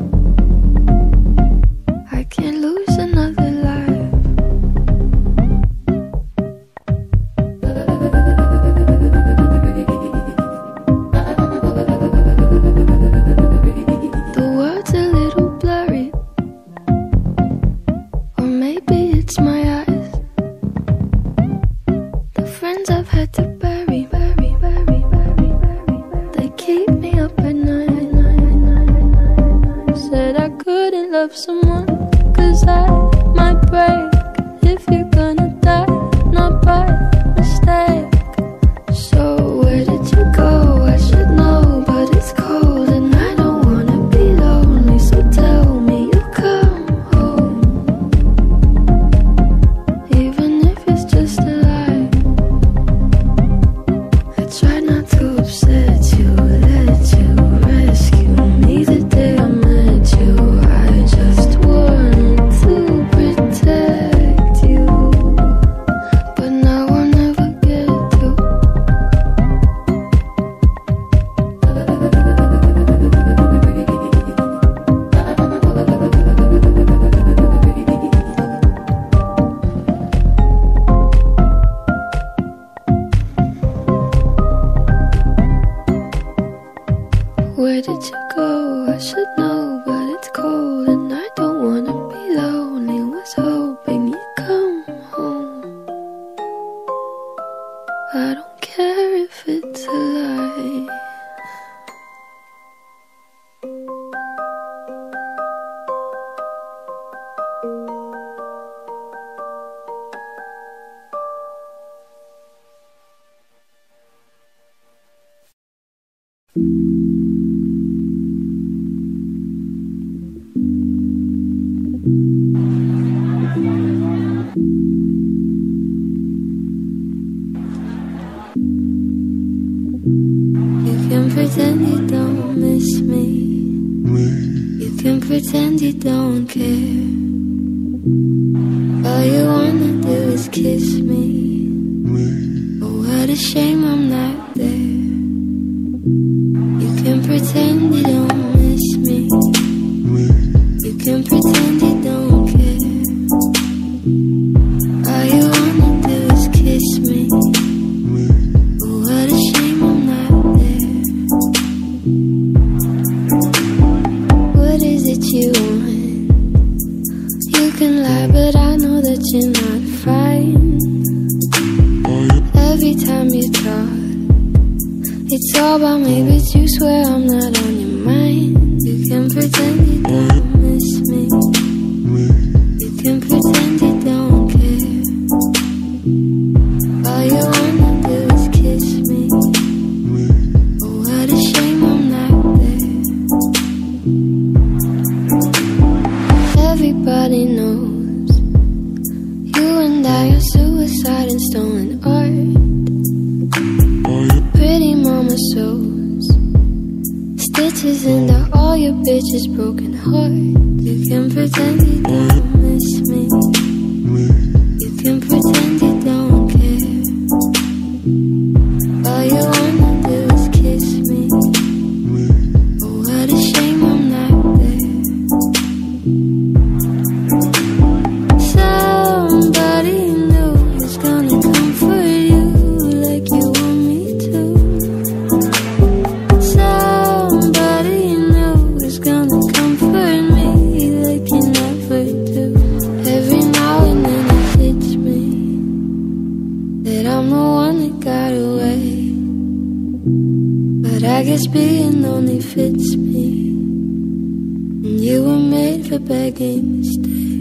I can't lose another life. The words a little blurry, or maybe it's my eyes. The friends I've had to bury, bury, bury, bury, bury, they keep me up at night. Said I couldn't love someone, cause I might break. If you're gonna die, not by mistake. So where did you go? I should know, but it's cold and I don't wanna be lonely, so tell me you'll come home. Even if it's just a lie, I try not to upset you, let you rescue me the day I met you. I just wanted to protect you, but now I'll never get to. Where did you go? I should know, but it's cold and I don't wanna be lonely. Was hoping you'd come home. I don't care if it's a lie. You can pretend you don't miss me. You can pretend you don't care. All you wanna do is kiss me. Oh, what a shame I'm not there. You can pretend you don't miss me. You can pretend you don't care. All you wanna do is kiss me. Oh, what a shame I'm not there. What is it you want? You can lie, but I know that you're not fine. Every time you talk, it's all about me, but you swear I'm not on your mind. You can pretend you don't miss me. You can pretend you don't care. All you wanna do is kiss me. Oh, what a shame I'm not there. Everybody knows you and I are suicide and stolen art. Pretty mama sews stitches into all your bitches' broken hearts. You can pretend you don't miss me. You can pretend you don't care. All you want begging to stay.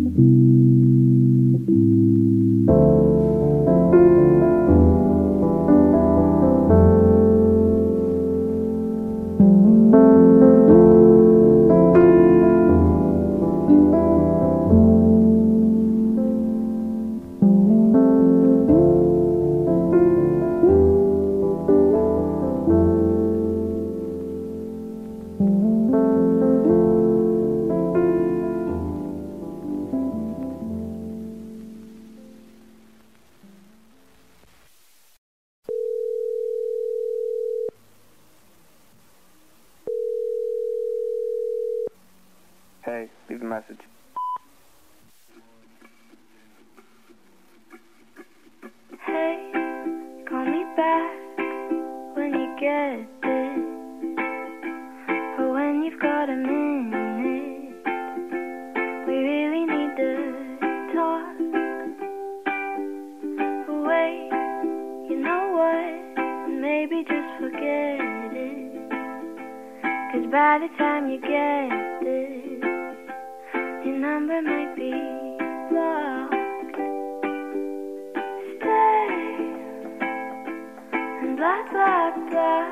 Hey, leave a message. Hey, call me back when you get it, or when you've got a minute. We really need to talk. Wait, you know what? Maybe just forget it, 'cause by the time you get this, your number might be blocked. Stay and blah blah blah.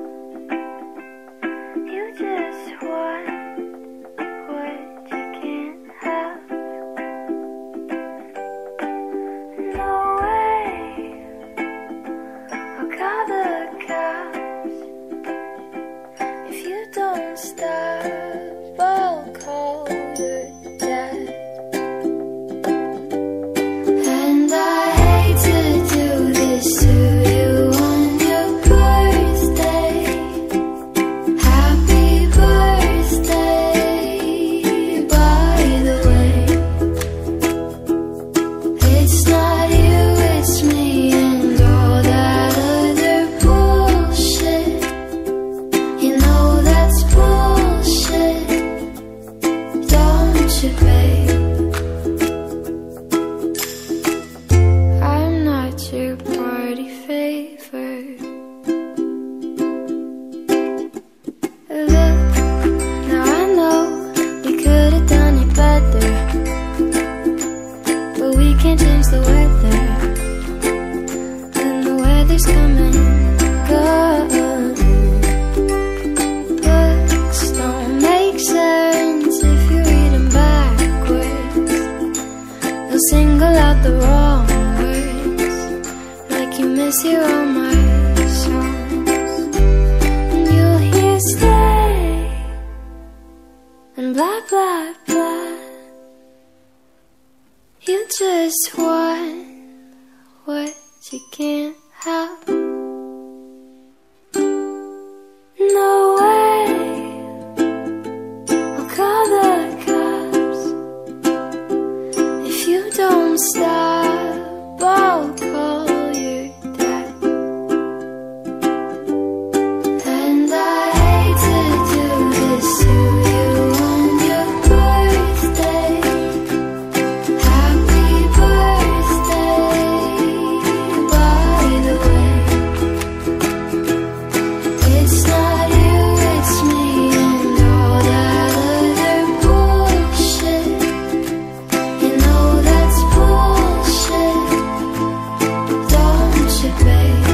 You just want what you can't have. No way, I'll call the cops if you don't stop. I'll call your dad. And I hate to do this to you on your birthday. Happy birthday, by the way. It's not you, it's me and all that other bullshit. You know that's bullshit. Don't you, babe? I'm not your party favor. Look, now I know we could have done it better, but we can't change the weather, and the weather's coming good. Books don't make sense if you read them backwards. They'll single out the wrong words, like you mishear all my songs. And you'll hear stay and blah blah blah. You just want what you can't have. No way, I'll call the cops if you don't stop. I'll call your dad. And I hate to do this to you on your birthday. Happy birthday, by the way. It's not you, it's me and all that other bullshit. You know that's bullshit. Don't you, babe?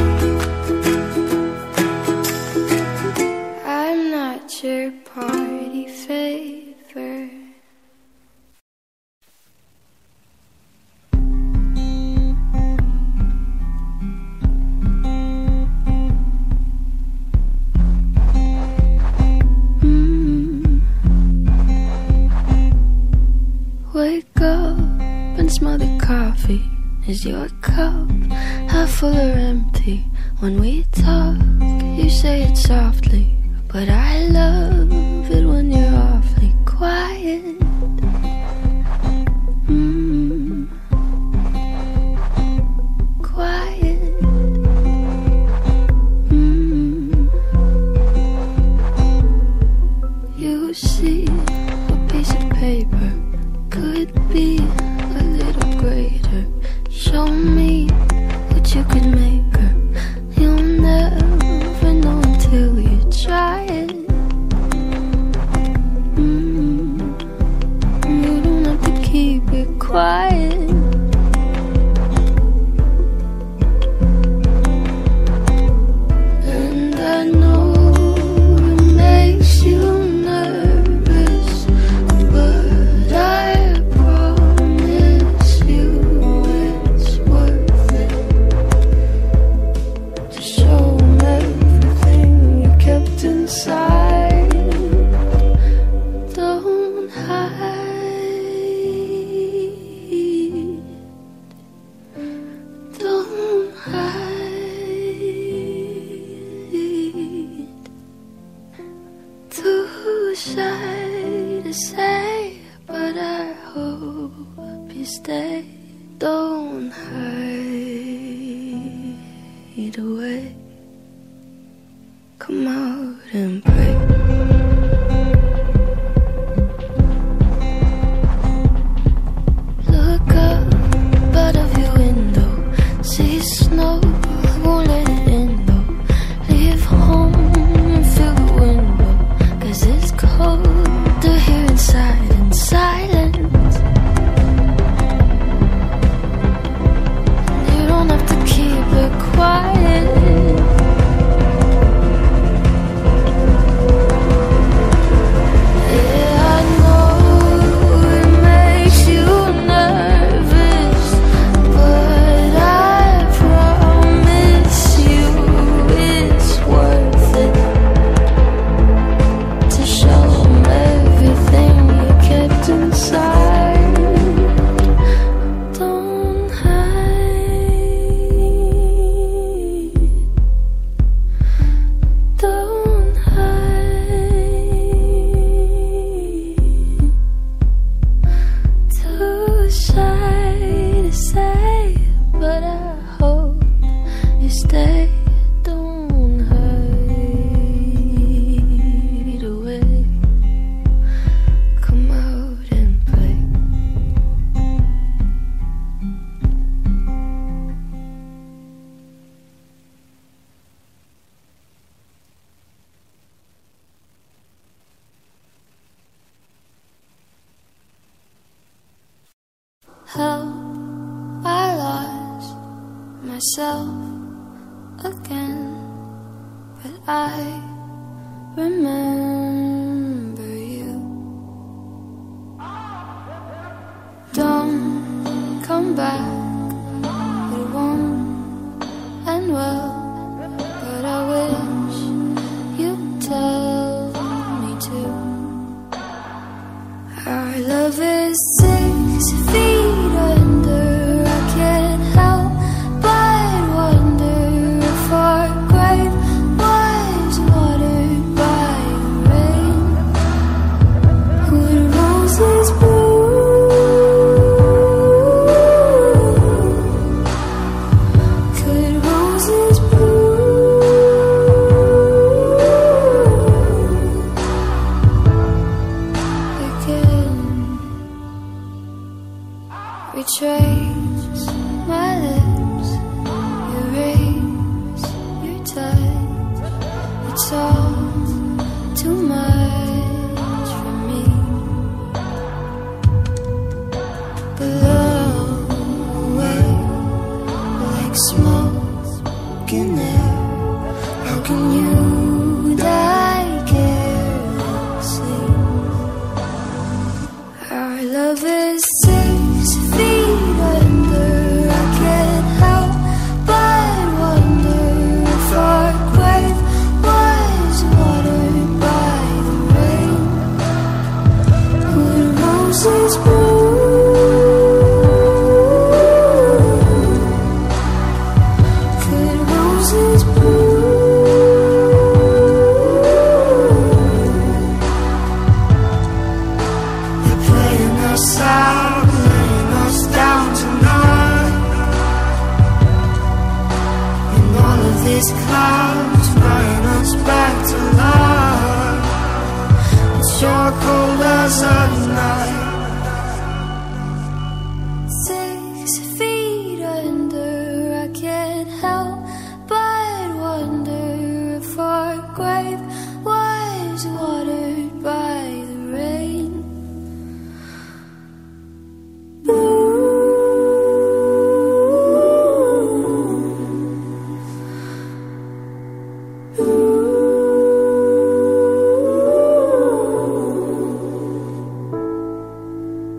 I'm not your party favor. Mm. Wake up and smell the coffee. Is your cup half full or empty? When we talk, you say it softly, but I love it when you're awfully quiet. Mm. Quiet. Mm. You see, a piece of paper could be a little greater. Show me what you could make her. You'll never know until you try it. Mm. keep it quiet. And I know it makes you nervous, but I promise you it's worth it to show 'em everything you kept inside. Don't hide, don't hide. Too shy to say, but I hope you stay. Don't hide away. Come out and pray. Look up out of your window, see snow, won't let it in though. Leave home and fill the window, 'cause it's colder here inside in silence. You don't have to keep it quiet. Yeah, I know it makes you nervous, but I promise you it's worth it to show 'em everything you kept inside. Don't hide, don't hide. Too shy to say, but I hope you stay. Don't hide away. Come out and play. How I lost myself again, but I remember you. Don't come back, it won't end well, but I wish you'd tell me to. Our love is six feet under. I can't help but wonder if our grave was watered by rain. Would roses bloom? Could roses bloom again? Retrace my lips, erase your touch. It's all too much for me. Blow away like smoke in air. How can you die carelessly? Our love is six feet under. I can't help but wonder if our grave was watered by the rain. Would roses bloom? Could roses bloom? They're playing us out, laying us down tonight. And all of these clouds bringing us back to life. It's sure cold as a night.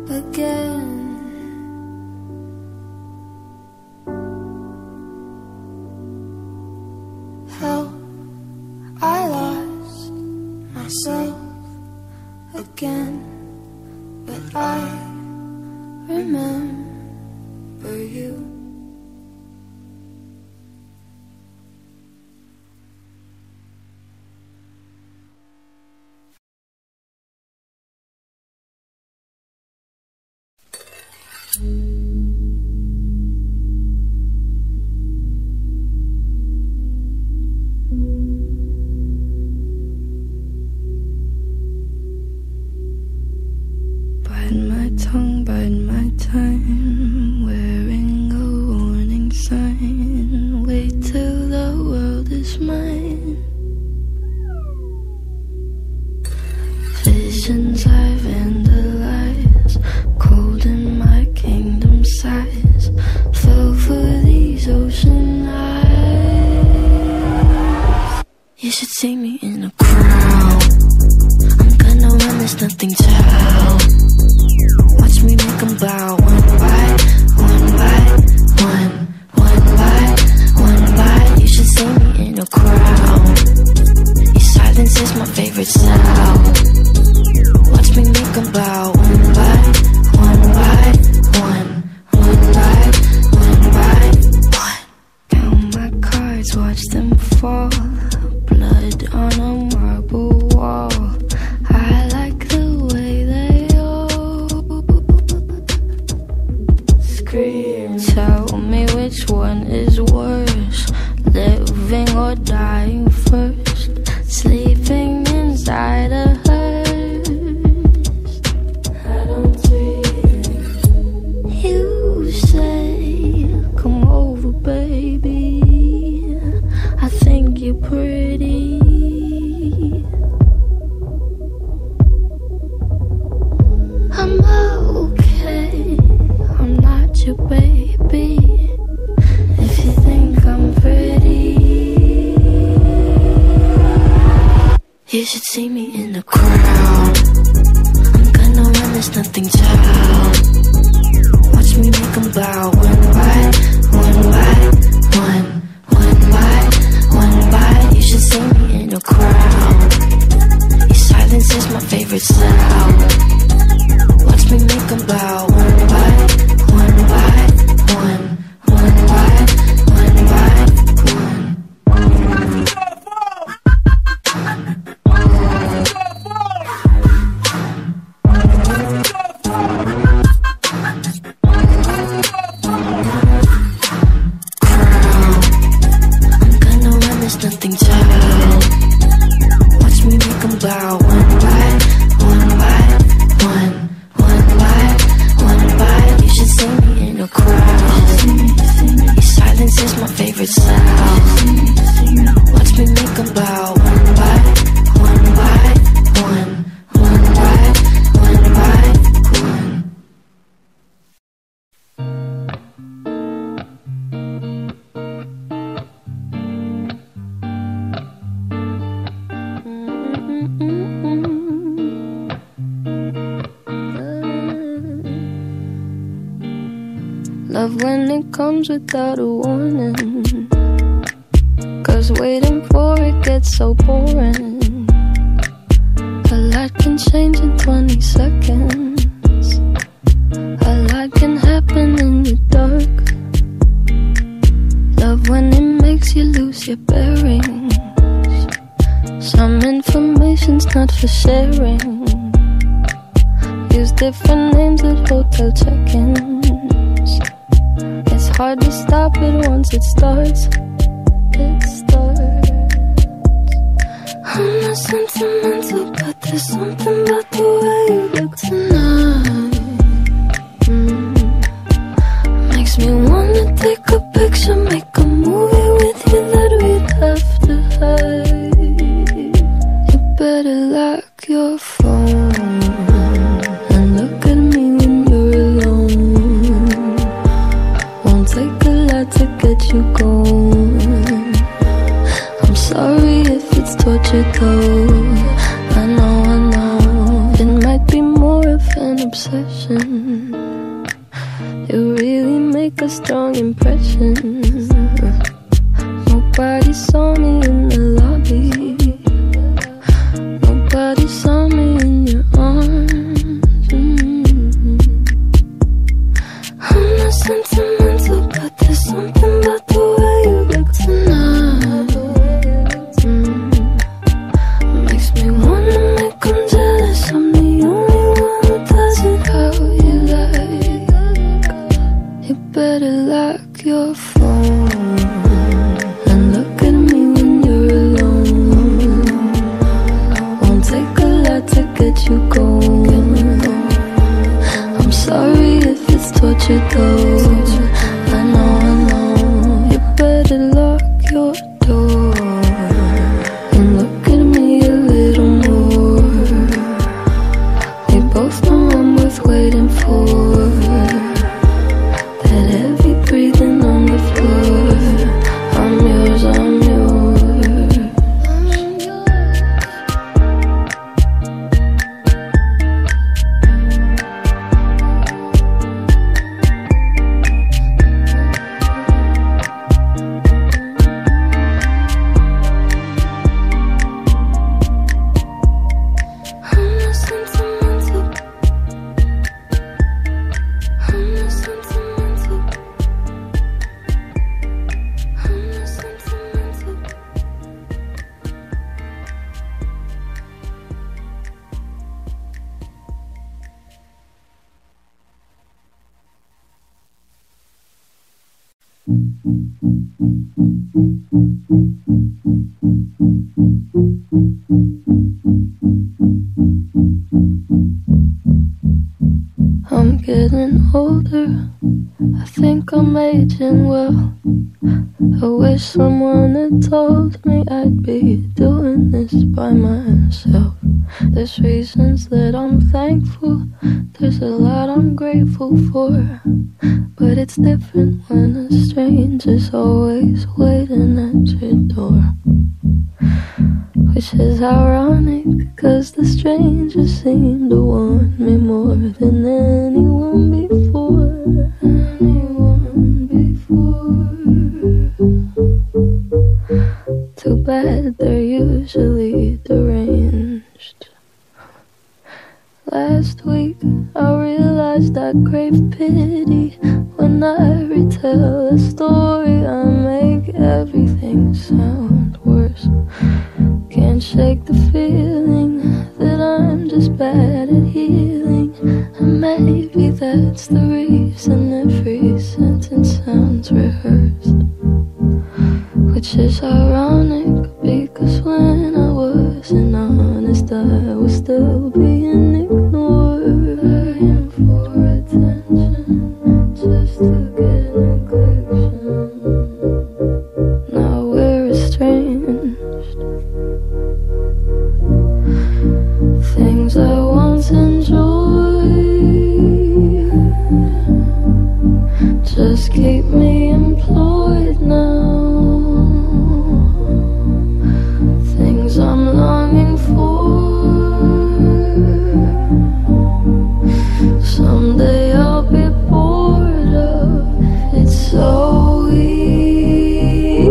again. How I lost myself again, but I remember you. Bite my tongue, bite my time, wearing a warning sign. Wait till the world is mine. Visions I vandalize, cold in my kingdom size. Fell for these ocean eyes. You should see me in a crowd. I'm gonna run, there's nothing to help. Watch me make them bow, one by, one by, one, one by, one by. You should see me in a crowd. Your silence is my favorite sound. Watch me make them bow, one by, one by, one, one by, one by, one. Count my cards, watch them fall. Blood on a marble wall. I like the way they scream. Tell me which one is worse, living or dying first. Sleeping inside a hearse. I don't dream. You say, come over, baby. I think you're pretty. I'm okay, I'm not your baby. If you think I'm pretty, you should see me in the crowd. I'm gonna run, there's nothing to help. Watch me make them bow, one by, one by, one, one by, one by. You should see me in a crowd. Your silence is my favorite sound. Watch me make them bow, one by, one by, one, one by, one by, one. I'm gonna run, there's nothing to help. Watch me make them bow, one by, one by, one, one by, one by. You should see me in a crowd. Your silence is my favorite sound. Watch me make them bow, one by, one by, one, one by, one by, one. Love when it comes without a warning, 'cause waiting for it gets so boring. A lot can change in twenty seconds. A lot can happen in the dark. Love when it makes you lose your bearings. Some information's not for sharing. Use different names at hotel check-ins. It's hard to stop it once it starts. It starts. I'm not sentimental, but there's something about the way you look tonight. Mm. Makes me wanna take a picture, make a movie with you that we'd have to hide. You better lock your phone and look at me when you're alone. Won't take a lot to get you going. I'm sorry if it's torture though. I know, I know. Been my You really make a strong impression. Nobody saw me in the lobby. Nobody saw me in your arms. mm-hmm. I'm not sentimental, but there's something about the way you look tonight. mm-hmm. Makes me wanna make them jealous. I'm the only one who does it how you like. You better lock your phone and look at me when you're alone. Won't take a lot to get you going. I'm sorry if it's torture though. I know, I know. You better lock your door and look at me a little more. We both know I'm worth waiting for. That heavy breathing on the floor. I'm yours, I'm yours. I'm not sentimental. I'm not sentimental. I'm not sentimental. I'm getting older. I think I'm aging well. I wish someone had told me I'd be doing this by myself. There's reasons that I'm thankful. There's a lot I'm grateful for. But it's different when a stranger's always waiting at your door. Which is ironic, cause the stranger seemed to want me more than anyone before. Anyone before. Too bad they're usually deranged. Last week I realized I crave pity. When I retell a story, I make everything sound worse. Can't shake the feeling that I'm just bad at healing. And maybe that's the reason every sentence sounds rehearsed. Which is ironic, because when I wasn't honest, I was still being ignored. Begging for attention, just to get an collection. Now we're estranged. Things I once enjoyed just keep me employed now. Things I'm longing for, someday I'll be bored of. It's so easy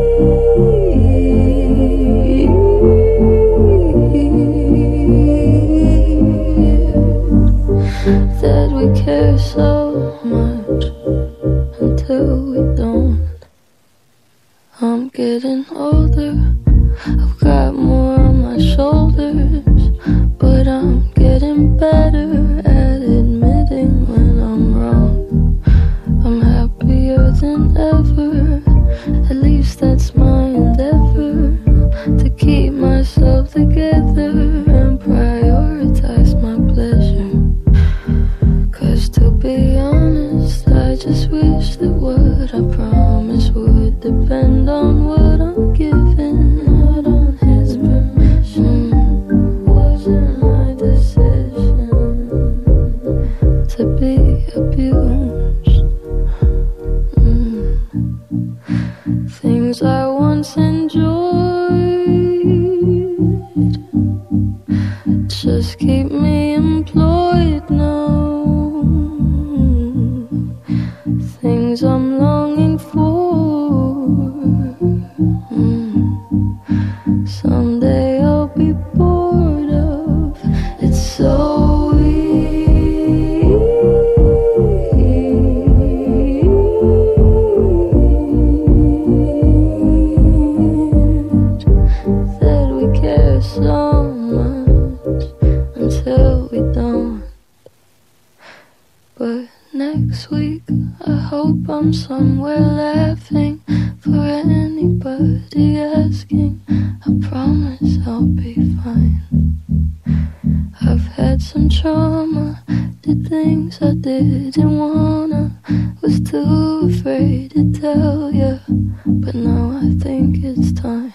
that we care so much until we don't. I'm getting older, I've got more on my shoulders, but I'm getting better at admitting when I'm wrong. I'm happier than ever, at least that's my endeavor, to keep myself together and prioritize my pleasure. Cause to be honest, I just wish that what I promised would depend on what I'm given, not on his permission. Wasn't my decision to be abused. mm. Things I once enjoyed just keep me employed now. But next week I hope I'm somewhere laughing for anybody asking. I promise I'll be fine. I've had some trauma, did things I didn't wanna, was too afraid to tell ya, but now I think it's time.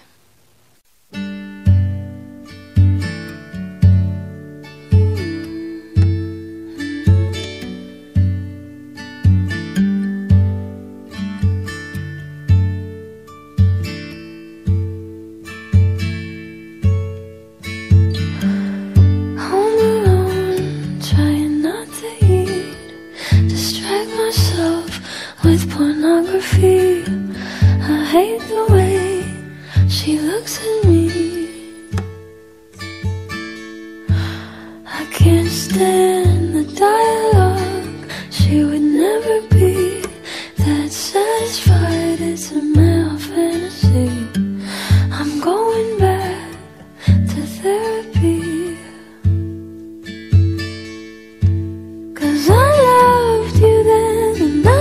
With pornography, I hate the way she looks at me. I can't stand the dialogue. She would never be that satisfied. It's a male fantasy. I'm going back to therapy. 'Cause I loved you then and I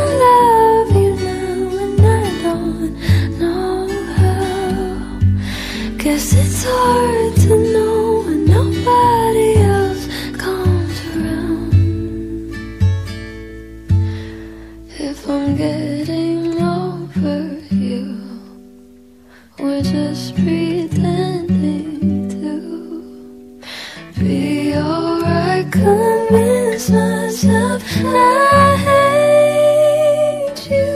guess it's hard to know when nobody else comes around. If I'm getting over you, we're just pretending to be alright. Convince myself I hate you.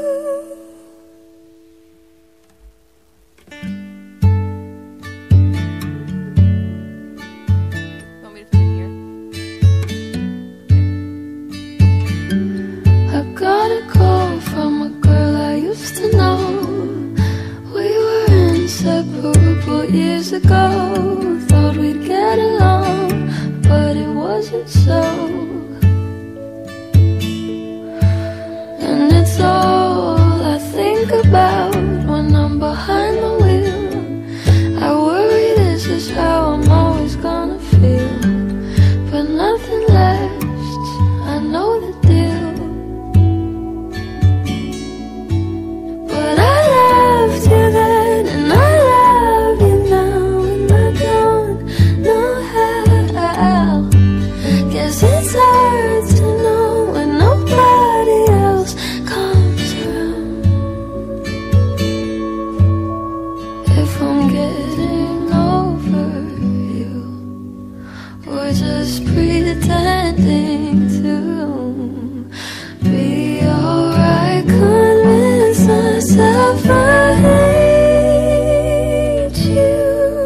Got a call from a girl I used to know. We were inseparable years ago. Thought we'd get along, but it wasn't so. And it's all I think about when I'm behind the wheel. I worry this is how I'm always gonna feel. But nothing lasts, I know the deal. It's hard to know when nobody else comes around. If I'm getting over you, we're just pretending to be alright. Convince myself I hate you.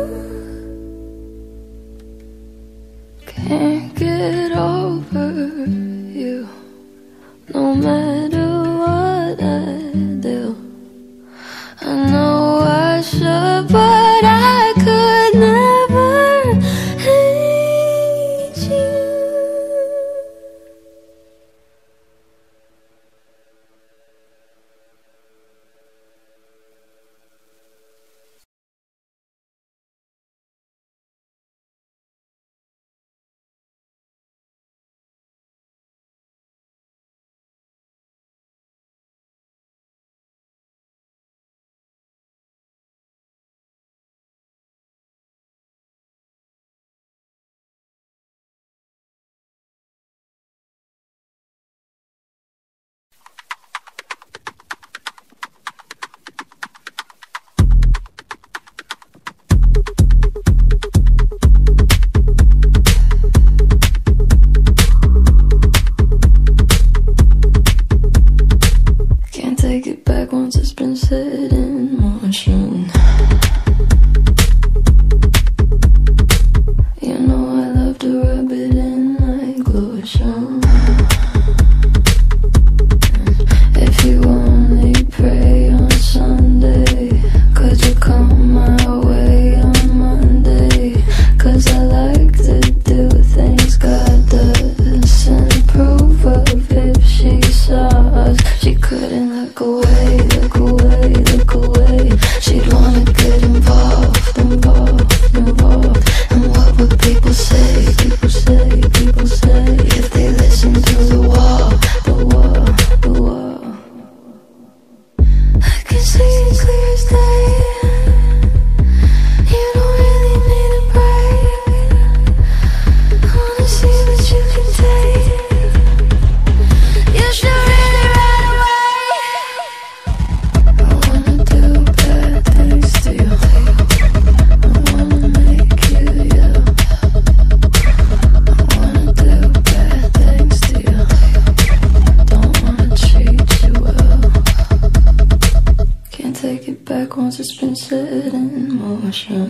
Can't get over you, no matter what I do. I know I should, but I could never hate you. has been set in motion.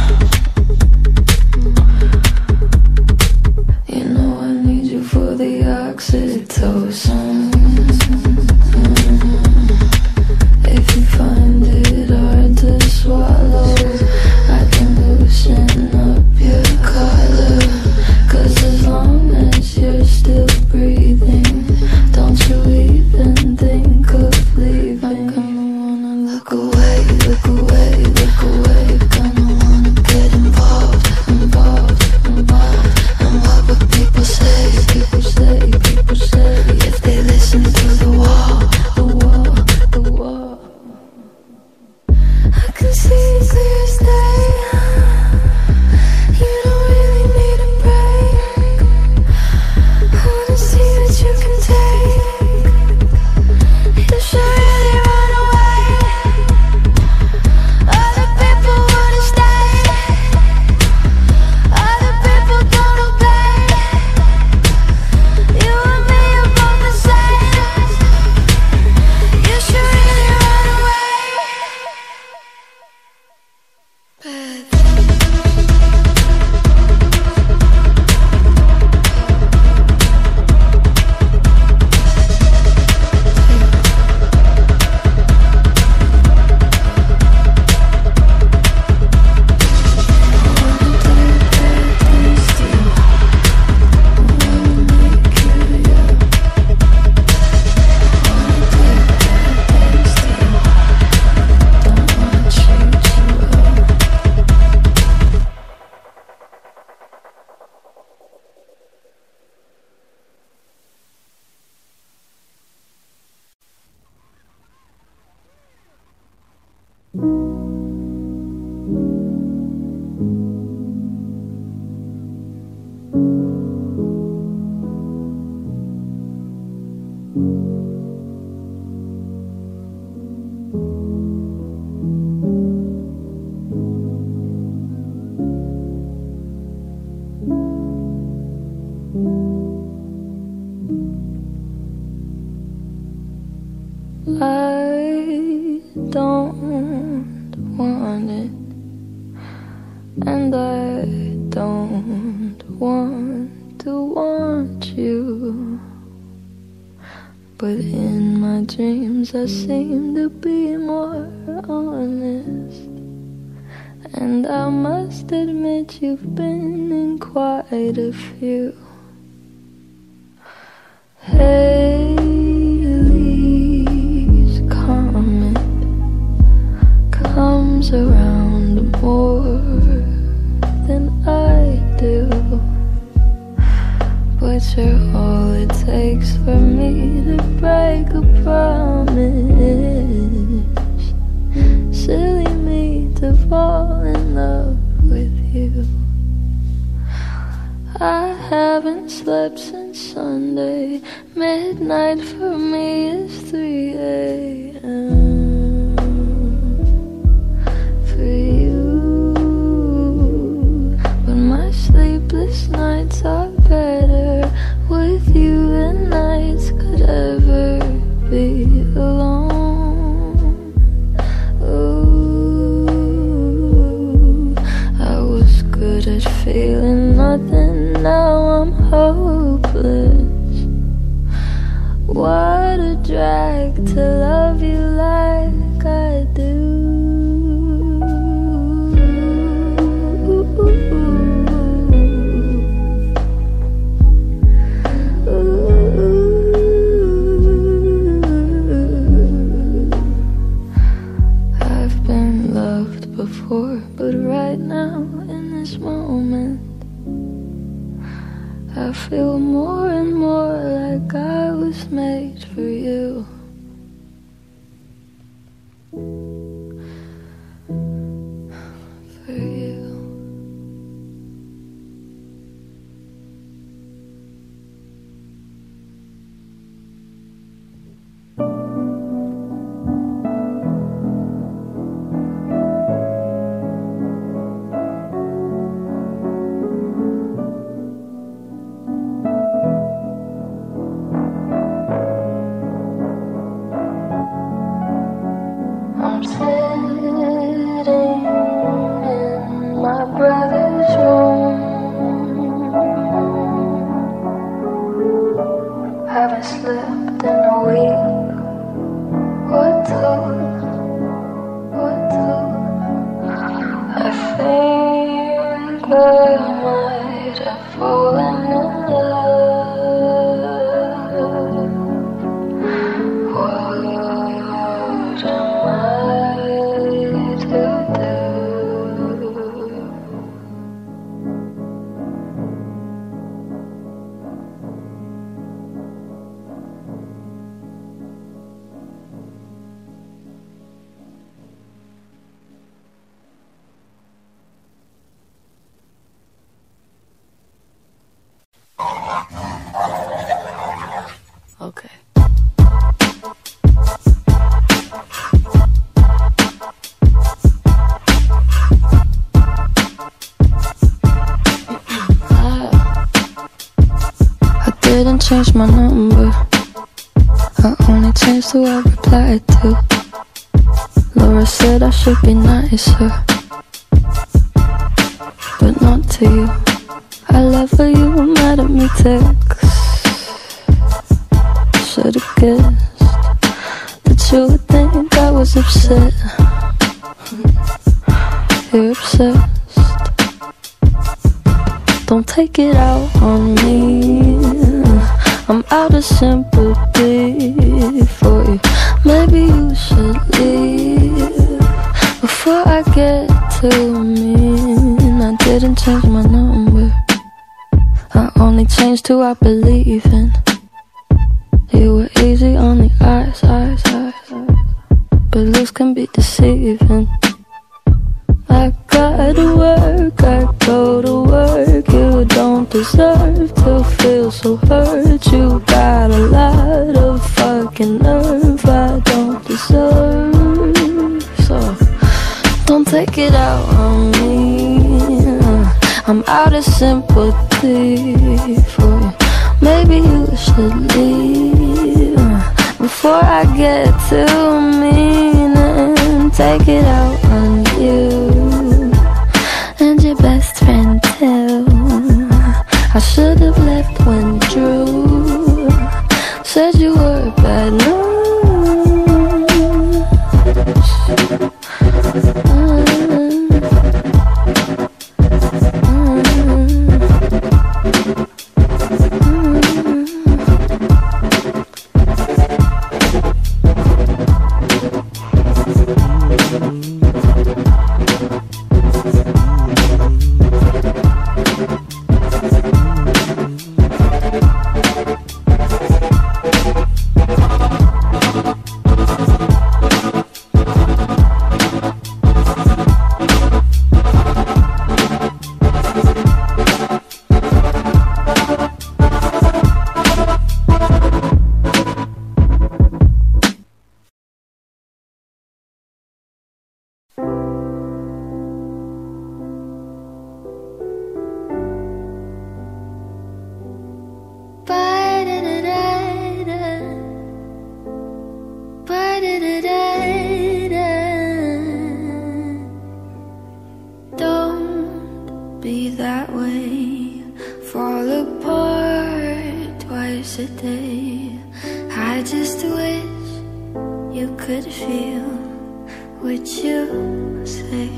You know I need you for the oxytocin. If you find it hard to swallow, I can loosen up your collar. Cause as long as you're still breathing, don't you even think of leaving. I kinda wanna look away, look away, look away. Kinda wanna get involved, involved, involved. And what would people say, people say, people say, if they listen to the wall, the wall, the wall. I can see it clear as day. You don't really need a break. I wanna see what you can take. You should really run away. Other people wanna stay. Other people don't obey. You and me are both the same. You should really run away. Bad. I don't want it, and I don't want to want you. But in my dreams I seem to be more honest, and I must admit you've been in quite a few. Haley's comet comes around more than I do, but you're all it takes for me to break a promise. Silly me to fall in love with you. I haven't slept since Sunday. Midnight for me is three a m for you. But my sleepless nights are better with you than nights could ever be alone. Ooh, I was good at feeling nothing, now I'm hopeless. What a drag to love you like I do. I've been loved before, but right now in this moment I feel more and more like I was made for you. For you. slept in a week or two, or two. I think I might have fallen in love. What am I to do? Okay. I didn't change my number, I only changed who I replied to. Laura said I should be nicer, but not to you. I love how you were mad at me text. Should've guessed that you would think I was upset. You're obsessed. Don't take it out on me. I'm out of sympathy for you. Maybe you should leave before I get too mean. I didn't change my number, I only changed who I believe in. You were easy on the eyes, eyes, eyes, eyes, but looks can be deceiving. I gotta work, I go to work. You don't deserve to feel so hurt. You got a lot of fucking nerve I don't deserve. So don't take it out on me. I'm out of sympathy for you. Maybe you should leave before I get too mean and take it out on you and your best friend too. I should have left when Drew said you were bad news. Don't be that way. Fall apart twice a day. I just wish you could feel what you say.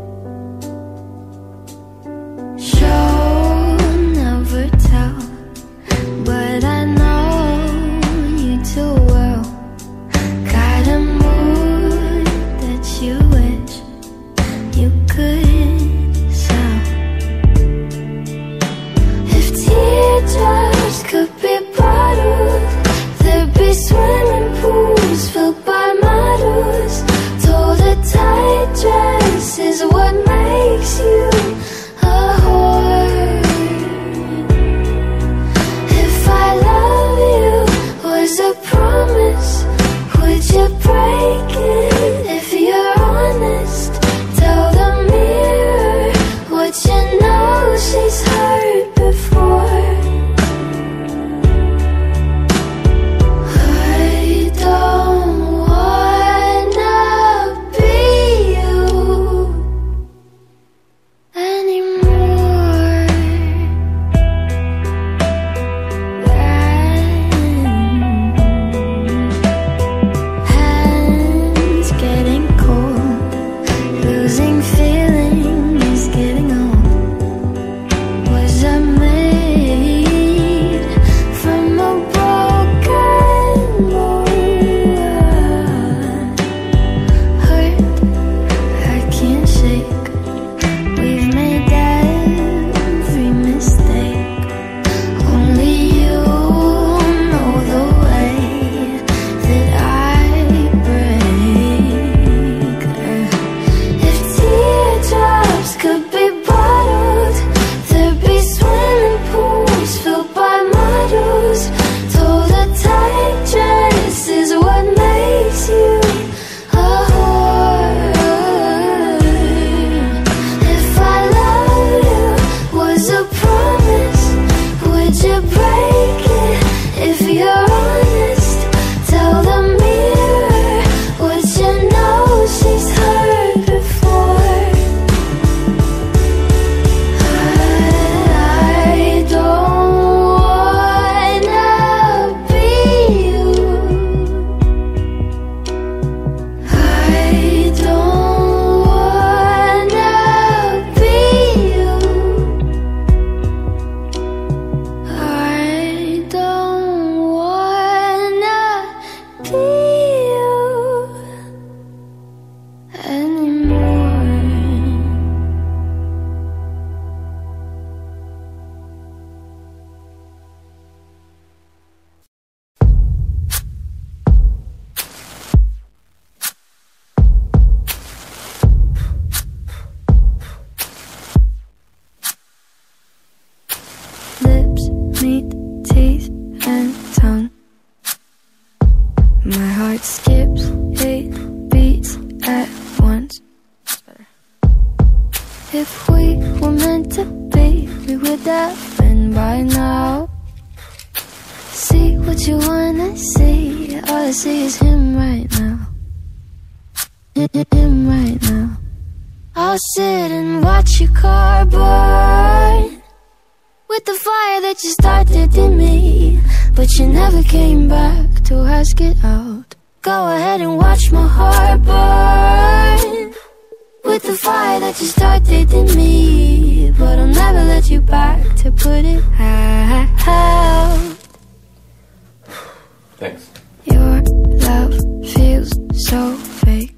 Show, never tell, but I know you too well. Got a mood that you wish you could sell. If teardrops could be bottled, there'd be swimming pools filled by models. Told her tight dresses heart skips eight beats at once. That's better. If we were meant to be, we would have been by now. See what you wanna see, all I see is him right now. Him right now. I'll sit and watch your car burn with the fire that you started in me, but you never came back to ask it out. Go ahead and watch my heart burn with the fire that you started in me, but I'll never let you back to put it out. Thanks. Your love feels so fake.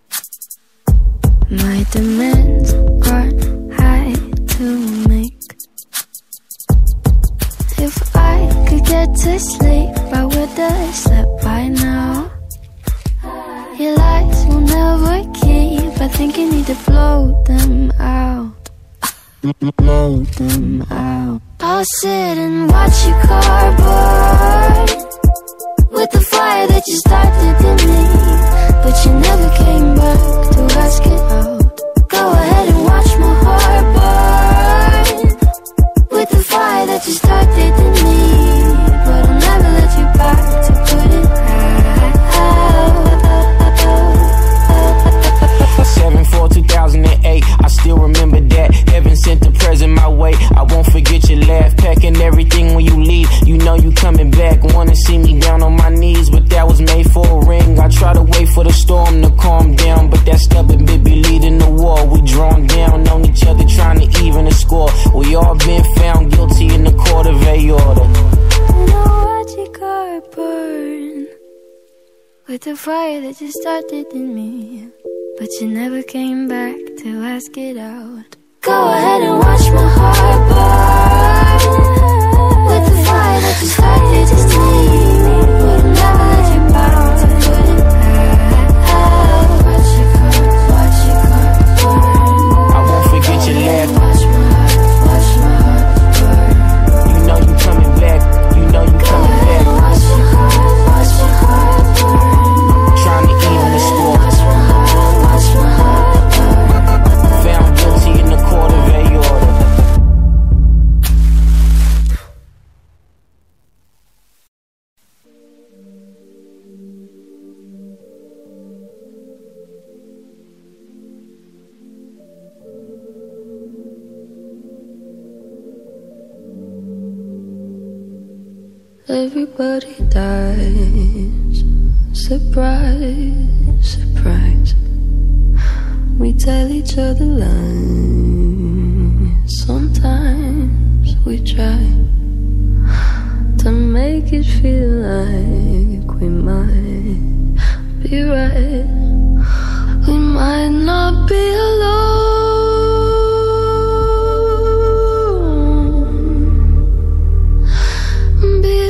My demands aren't high to make. If I could get to sleep, I would have slept by now. Your lies will never keep, I think you need to blow them out. Blow them out. I'll sit and watch your car burn with the fire that you started in me, but you never came back to ask it out. Go ahead and watch my heart burn with the fire that you started in me, but I'll never let you back to put it out. seven four two thousand eight, I still remember that. Heaven sent the present my way, I won't forget your laugh. Packing everything when you leave, you know you coming back. Wanna see me down on my knees, but that was made for a ring. I try to wait for the storm to calm down, but that stubborn bit be leading the war. We drawn down on each other, trying to even the score. We all been found guilty in the court of a order. Now watch your car burn with the fire that you started in me, but you never came back to ask it out. Go ahead and watch my heart burn with the fire that you started in me, but I'll never let you back to put it out. Watch your car, watch your car burn. I won't forget your laugh. Watch my heart, watch my heart burn. You know you coming back, you know you coming back. Watch your heart, watch your heart burn. Trying to even the score. Watch my heart, watch my heart burn. Found guilty in the court of a order. Everybody dies. Surprise, surprise. We tell each other lies. Sometimes we try to make it feel like we might be right. We might not be alone. Be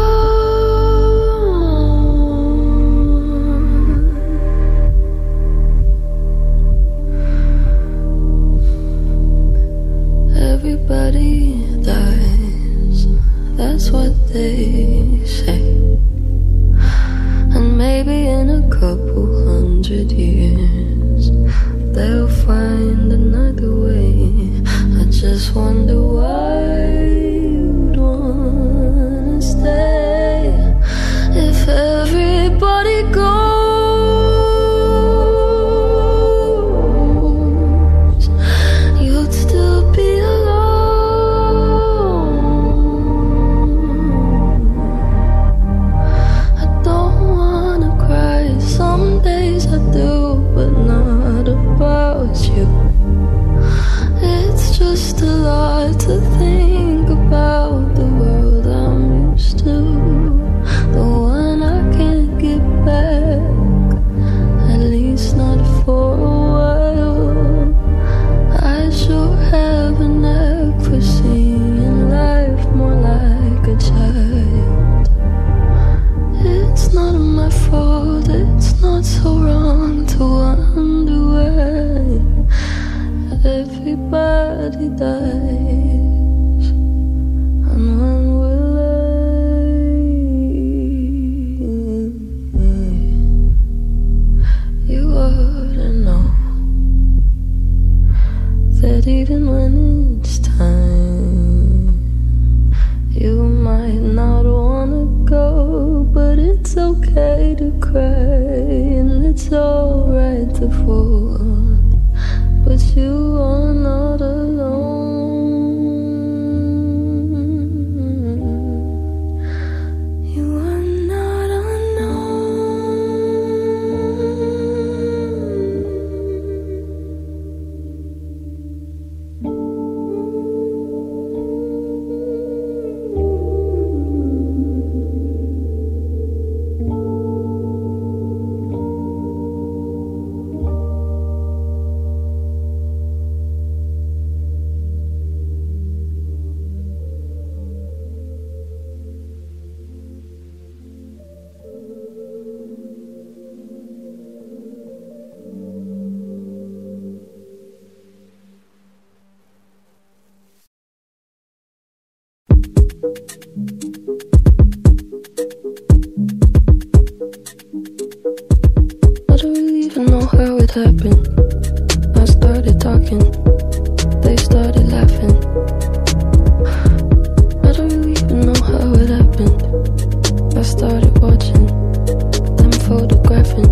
Everybody dies, that's what they say. And maybe in a couple hundred years they'll find another way. I just wonder why you'd wanna stay if everybody goes. You'd still be just a lot to think about. The world I'm used to, the one I can't get back, at least not for a while. I sure have a knack for seeing life more like a child. It's not my fault, it's not so wrong to wonder why everybody dies, and when will I? even when it's time, you might not wanna go, but it's okay to cry, and it's alright to fall, but you are not alone. You are not I don't really even know how it happened. I started talking, they started laughing. I don't really even know how it happened. I started watching them photographing.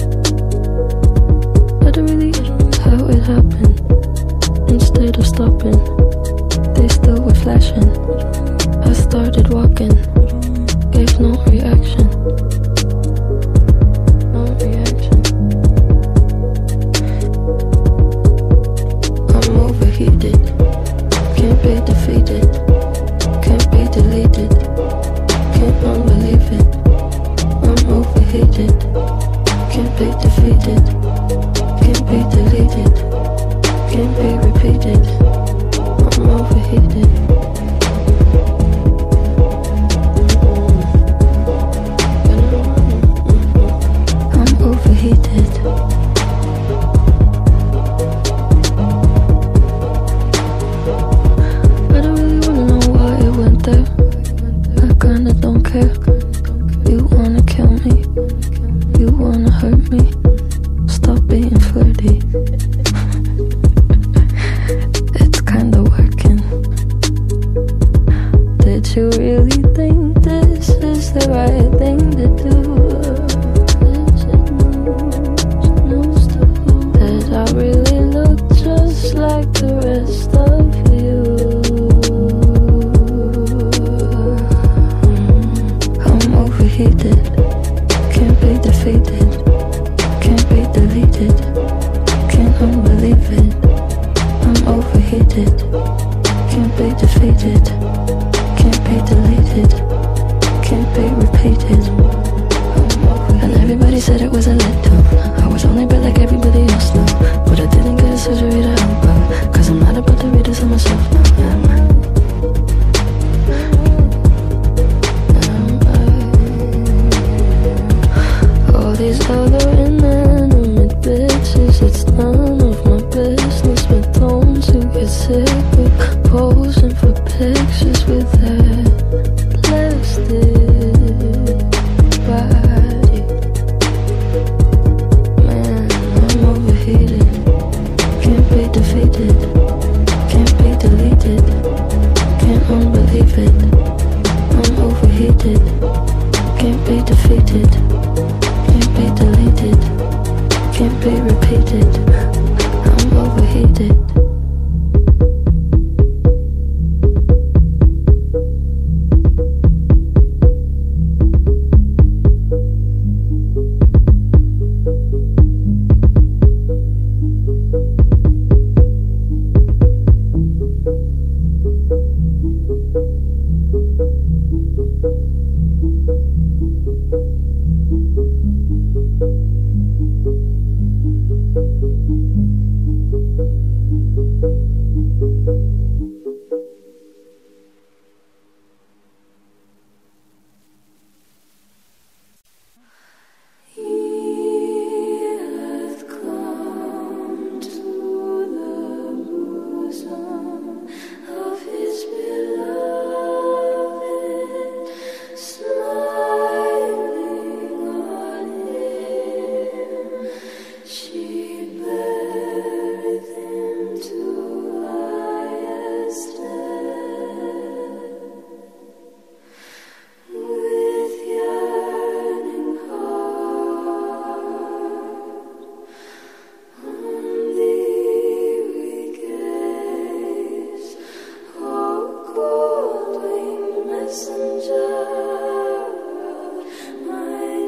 I don't really know how it happened. Instead of stopping, they still were flashing. I started walking, gave no reaction. No reaction. I'm overheated, can't be defeated, can't be deleted, can't unbelieve it. I'm overheated, can't be defeated, can't be deleted, can't be repeated. I'm overheated.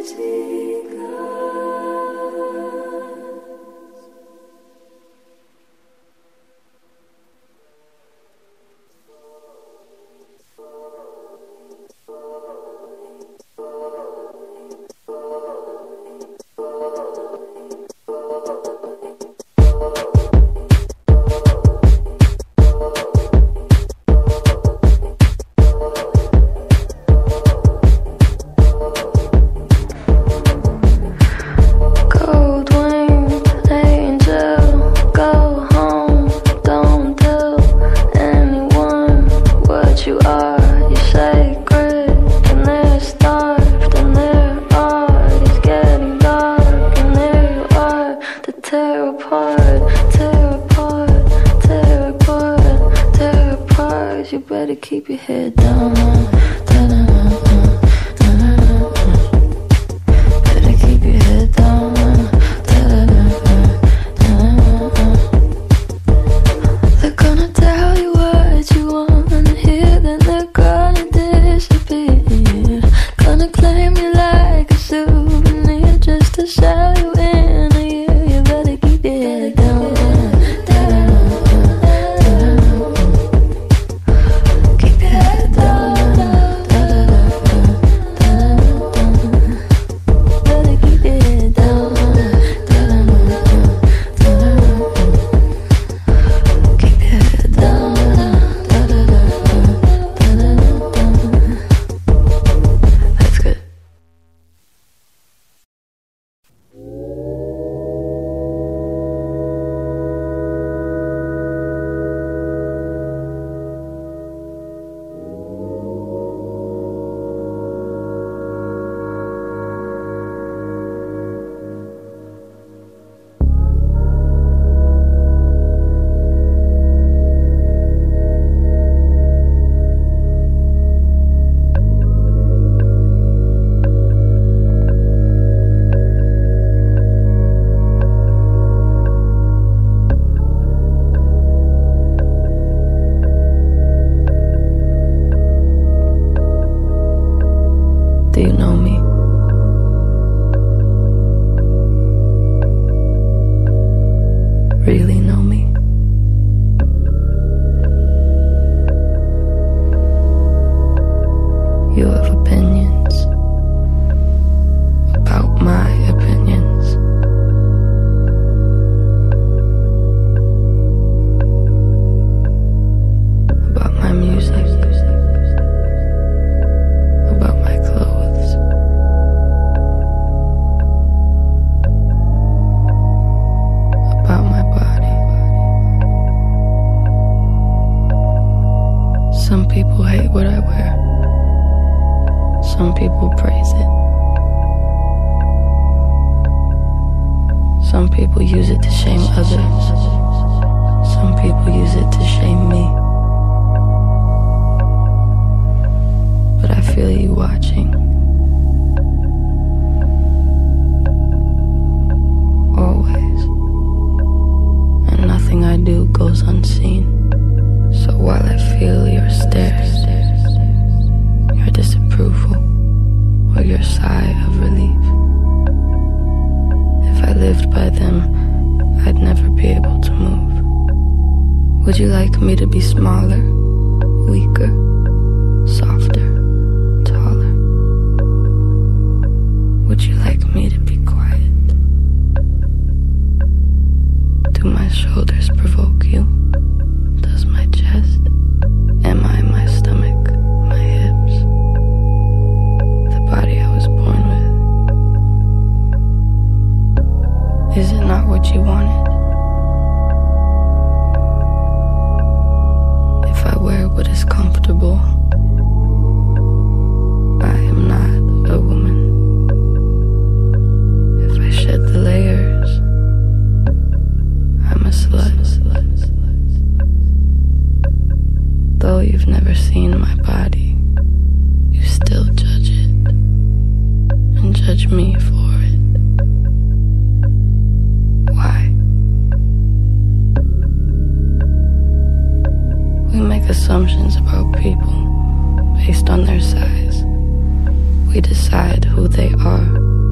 Assumptions about people based on their size. We decide who they are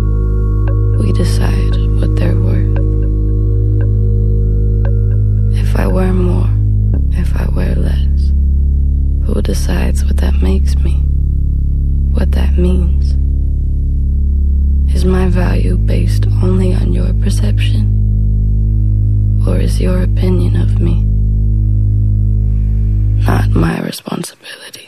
makes me, what that means. Is my value based only on your perception? Or is your opinion of me not my responsibility?